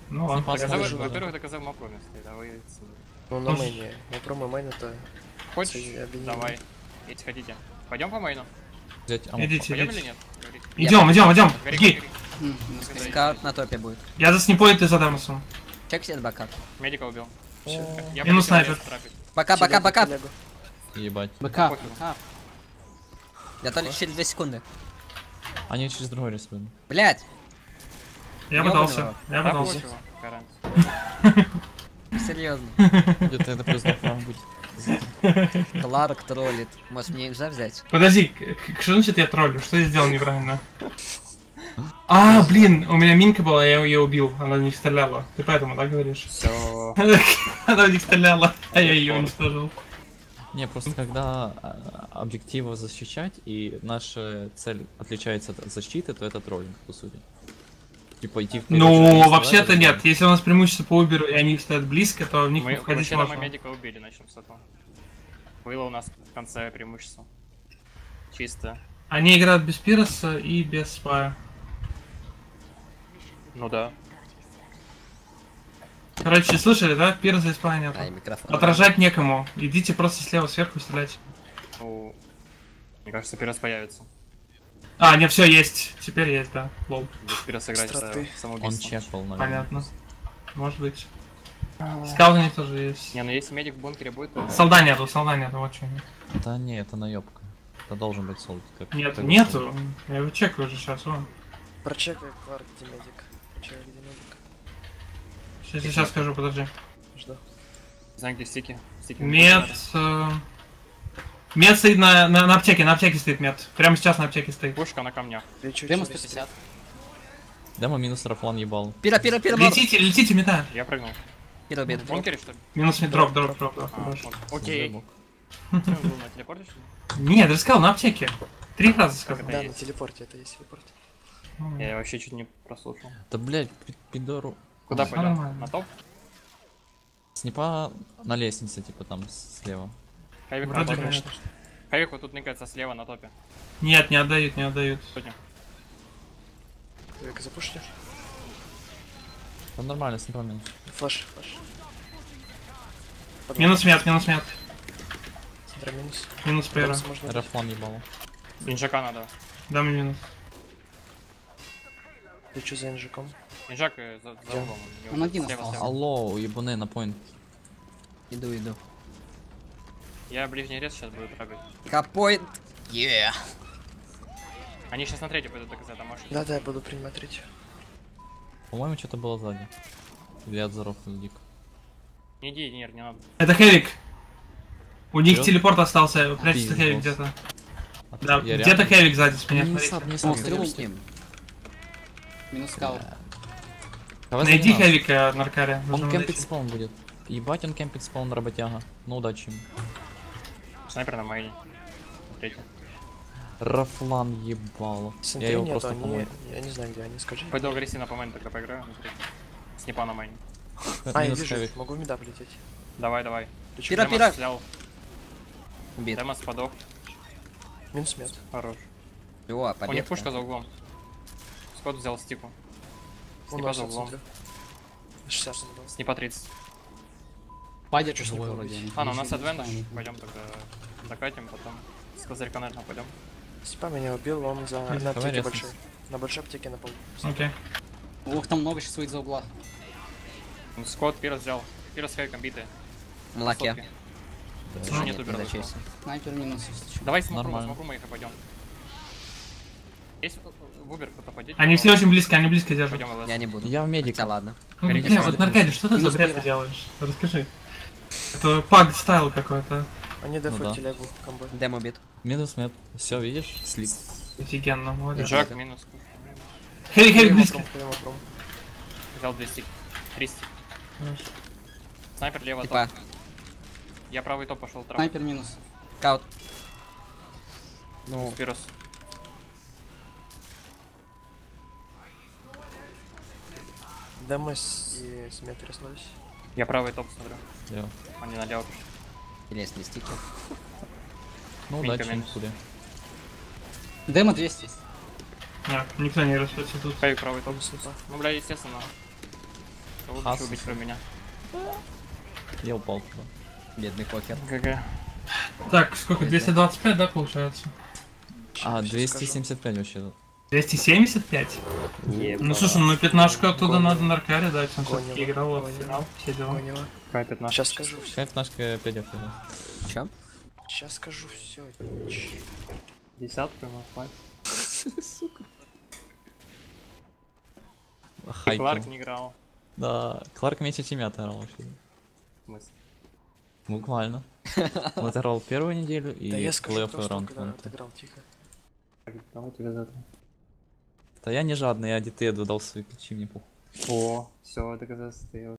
Ну ладно, Снипа тогда. сможет. Доказав- Во-первых, доказав Макроме стоит, а вы... Ну, на Может- мейне. Ну, промо мейн это... Хочешь? Соединение. Давай. Если хотите. Пойдем по мейну? Взять амок. Идите, Пойдем или идите. нет? Говорите. Идем, идем, идем. Гори, Беги. гори. М, минус Сказать. Хевик. Скаут на топе будет. Я за снипой, ты за Дамасом. Чек себе бакап. Медика убил. Я Минус полетел снайпер. вес трапить. Бока, бока, бока. Ебать. БК, Пофигу. БК. Я только через две секунды. Они через другой рейс выйдут. Блять, Я Ёбаного. пытался. Я Да пытался. пофигу, Гарант. серьезно. Где-то это плюс два франк будет. Кларк троллит. Может мне инжа взять? Подожди, к- к- что значит я троллю? Что я сделал неправильно? А, блин, у меня минка была, я ее убил. Она не стреляла. Ты поэтому, так говоришь? Все. Она не стреляла, а я ее уничтожил. Не, просто когда а, объектива защищать, и наша цель отличается от защиты, то это троллинг, по сути. Типа идти в первую очередь, Ну, если вообще-то это нет. троллинг. Если у нас преимущество по Уберу, и они стоят близко, то в них Мы, входить вообще-то мы можно. медика убили, начнем с этого. Было у нас в конце преимущество. Чисто. Они играют без Пироса и без Спая. Ну да. Короче, слышали, да? Пироса и Спая нет. Ай, микрофон. Отражать некому. Идите просто слева сверху стрелять. Ну, мне кажется, Пирос появится. А, не, все есть. Теперь есть, да. Лол. Без Пироса играть Страты. это Он самоубийство. чекал, наверное. Понятно. Может быть. Скаут у них тоже есть. Не, ну если медик в бункере будет, то... Солда нету, солда нету, вот что нет. Да не, это наебка. Это должен быть солд. Как, Нету, как нету. Я его чекаю уже сейчас, вон. Прочекай, Кларк, где медик. Прочекай, где медик. Сейчас, сейчас скажу, подожди. Жду. Не знаю, где стики. Стики Мед... э, Мед стоит на, на, на аптеке, на аптеке стоит мед. Прямо сейчас на аптеке стоит. Пушка на камнях. Лечу Демос через- сто пятьдесят. Демо минус Рафлан ебал. Пира, пира, пира, бор. Летите, летите, мета. Я прыгнул. Пира В убит. бункере, что ли? Минус мед, дроп, дроп, дроп, дроп. А, хорошо. ок- окей. Заебок. Что, он был на телепорте, что ли? Нет, я же сказал, на аптеке. Три раза сказал. это Да, на есть. телепорте, это есть телепорт. Я вообще чуть не прослушал. Да блять, пидору. Куда Всё пойдем? нормально. На топ? Снипа на лестнице, типа там слева. Хайвик на Вроде топе. конечно. Хайвик вот тут никается слева на топе. Нет, не отдают, не отдают. Сотня. Века запушили. Да нормально, снипа минус. Флэш, флэш. Минус мед, минус мед. Центра минус. Минус пейра. Демос можно убить. Рафлан ебал. Инжака надо. Дам минус. Лечу за инжиком. Инжак э, за, за Где? углом. у него Он один слева, остался. слева. Алло, ебаный на поинт. Иду, иду. Я ближний рез сейчас буду трогать. Капоинт. Yeah. Они сейчас на третью пойдут доказать, а может. Да, да, я буду принимать третью. По-моему, что-то было сзади. Или от заров дик. Не иди, нет, не надо. Это Хевик. У них Серьёзно? телепорт остался, прячется Пиздец. Хевик где-то. А Да, я где-то реально- Хевик сзади с меня, Не смотрите. сап, не О, сап. стрелу. С ним. Минус скаут. Давай Найди за нас. Хевика на аркаре. Он нужно кемпит найти. спаун будет. Ебать, он кемпит спаун, работяга. Ну удачи ему. Снайпер на майне. Третью. Рафлан ебало. Я Центре его нет, просто они... помою. Я не знаю, где они, скажи. Пойду агрессивно по майне тогда поиграю. на третью. Снипа на майне. А, я Минус вижу, Хевик. могу в меда полететь. Давай, давай. Лечу. Пира, Демос пира. взял. Убит. Демос подох. Минус мед. Хорош. О, У них победка. пушка за углом. Скотт взял стику. Он Снипа нас за углом. центре. шестьдесят ему дал. Снипа тридцать. Падет Чё ж живой не вроде. победить? А, ну у нас Ничего, адвентаж. спайни. Пойдем тогда докатим, потом с козырька, наверное, пойдем. Степа меня убил, он за... Давай на аптеке резать. большой. На большой аптеке на пол. Окей. Ох, там много сейчас выйдет за угла. Ну, Скотт Пирос взял. Пирос с Хевиком битые. Молоке. Сотки. Да. Слушай, А, нет, нет, убер не вышел. зачейся. Снайпер минус, если что. Давай смогу, Нормально. смогу мы их и пойдем. Есть в Убер кто-то пойдет? Они все очень близко, они близко держат. Пойдем в Я не буду. Я в Хотя медика. ладно. Ну, Горите, бля, смотрите. вот Наркадий, что ты за Минус бред пейра. делаешь? Расскажи. Это паг стайл какой-то. Они дефают да. телегу комбо. Дем убит. Минус мед. Все, видишь? Слип. Офигенно, молодец. Джак минус. Хевик, Хевик Прямо близко. пром, прямо пром. Взял две стик. три стик. Снайпер лево топ. Типа. Я правый топ пошел трап. Снайпер минус. Каут. Ну, Пирос. Демос и смет тряслась. Я правый топ смотрю. Я. Они налево пошли. интересные стики. Ну Минка удачи, минус. хули. Демо двести. Нет, никто не растет тут. Хевик правый топ. Снипа. Ну, бля, естественно. Кого Хас. хочу убить, кроме меня? Я упал туда. Бедный покер. ГГ. Так, сколько? двести двадцать пять, да, получается? А, Щас двести скажу. семьдесят пять вообще. двести семьдесят пять? Ну слушай, ну пятнашку оттуда Гоним. надо Наркаре дать, он Гоним. все-таки играл в Гоним. финал, все дела. Поняла. Какая пятнашка? Сейчас скажу. Кайф нашка пять эф. Чё? Сейчас скажу все. Десятку ему хватит. И Кларк не играл. Да, Кларк меньше тебя отыграл вообще. В смысле? Буквально. Он отыграл первую неделю и Да я скажу плей-офф просто, раунд. когда отыграл, тихо. Так, давайте без этого. Да я не жадный, я дитеду дал свои ключи, мне похуй. О, все, доказательство.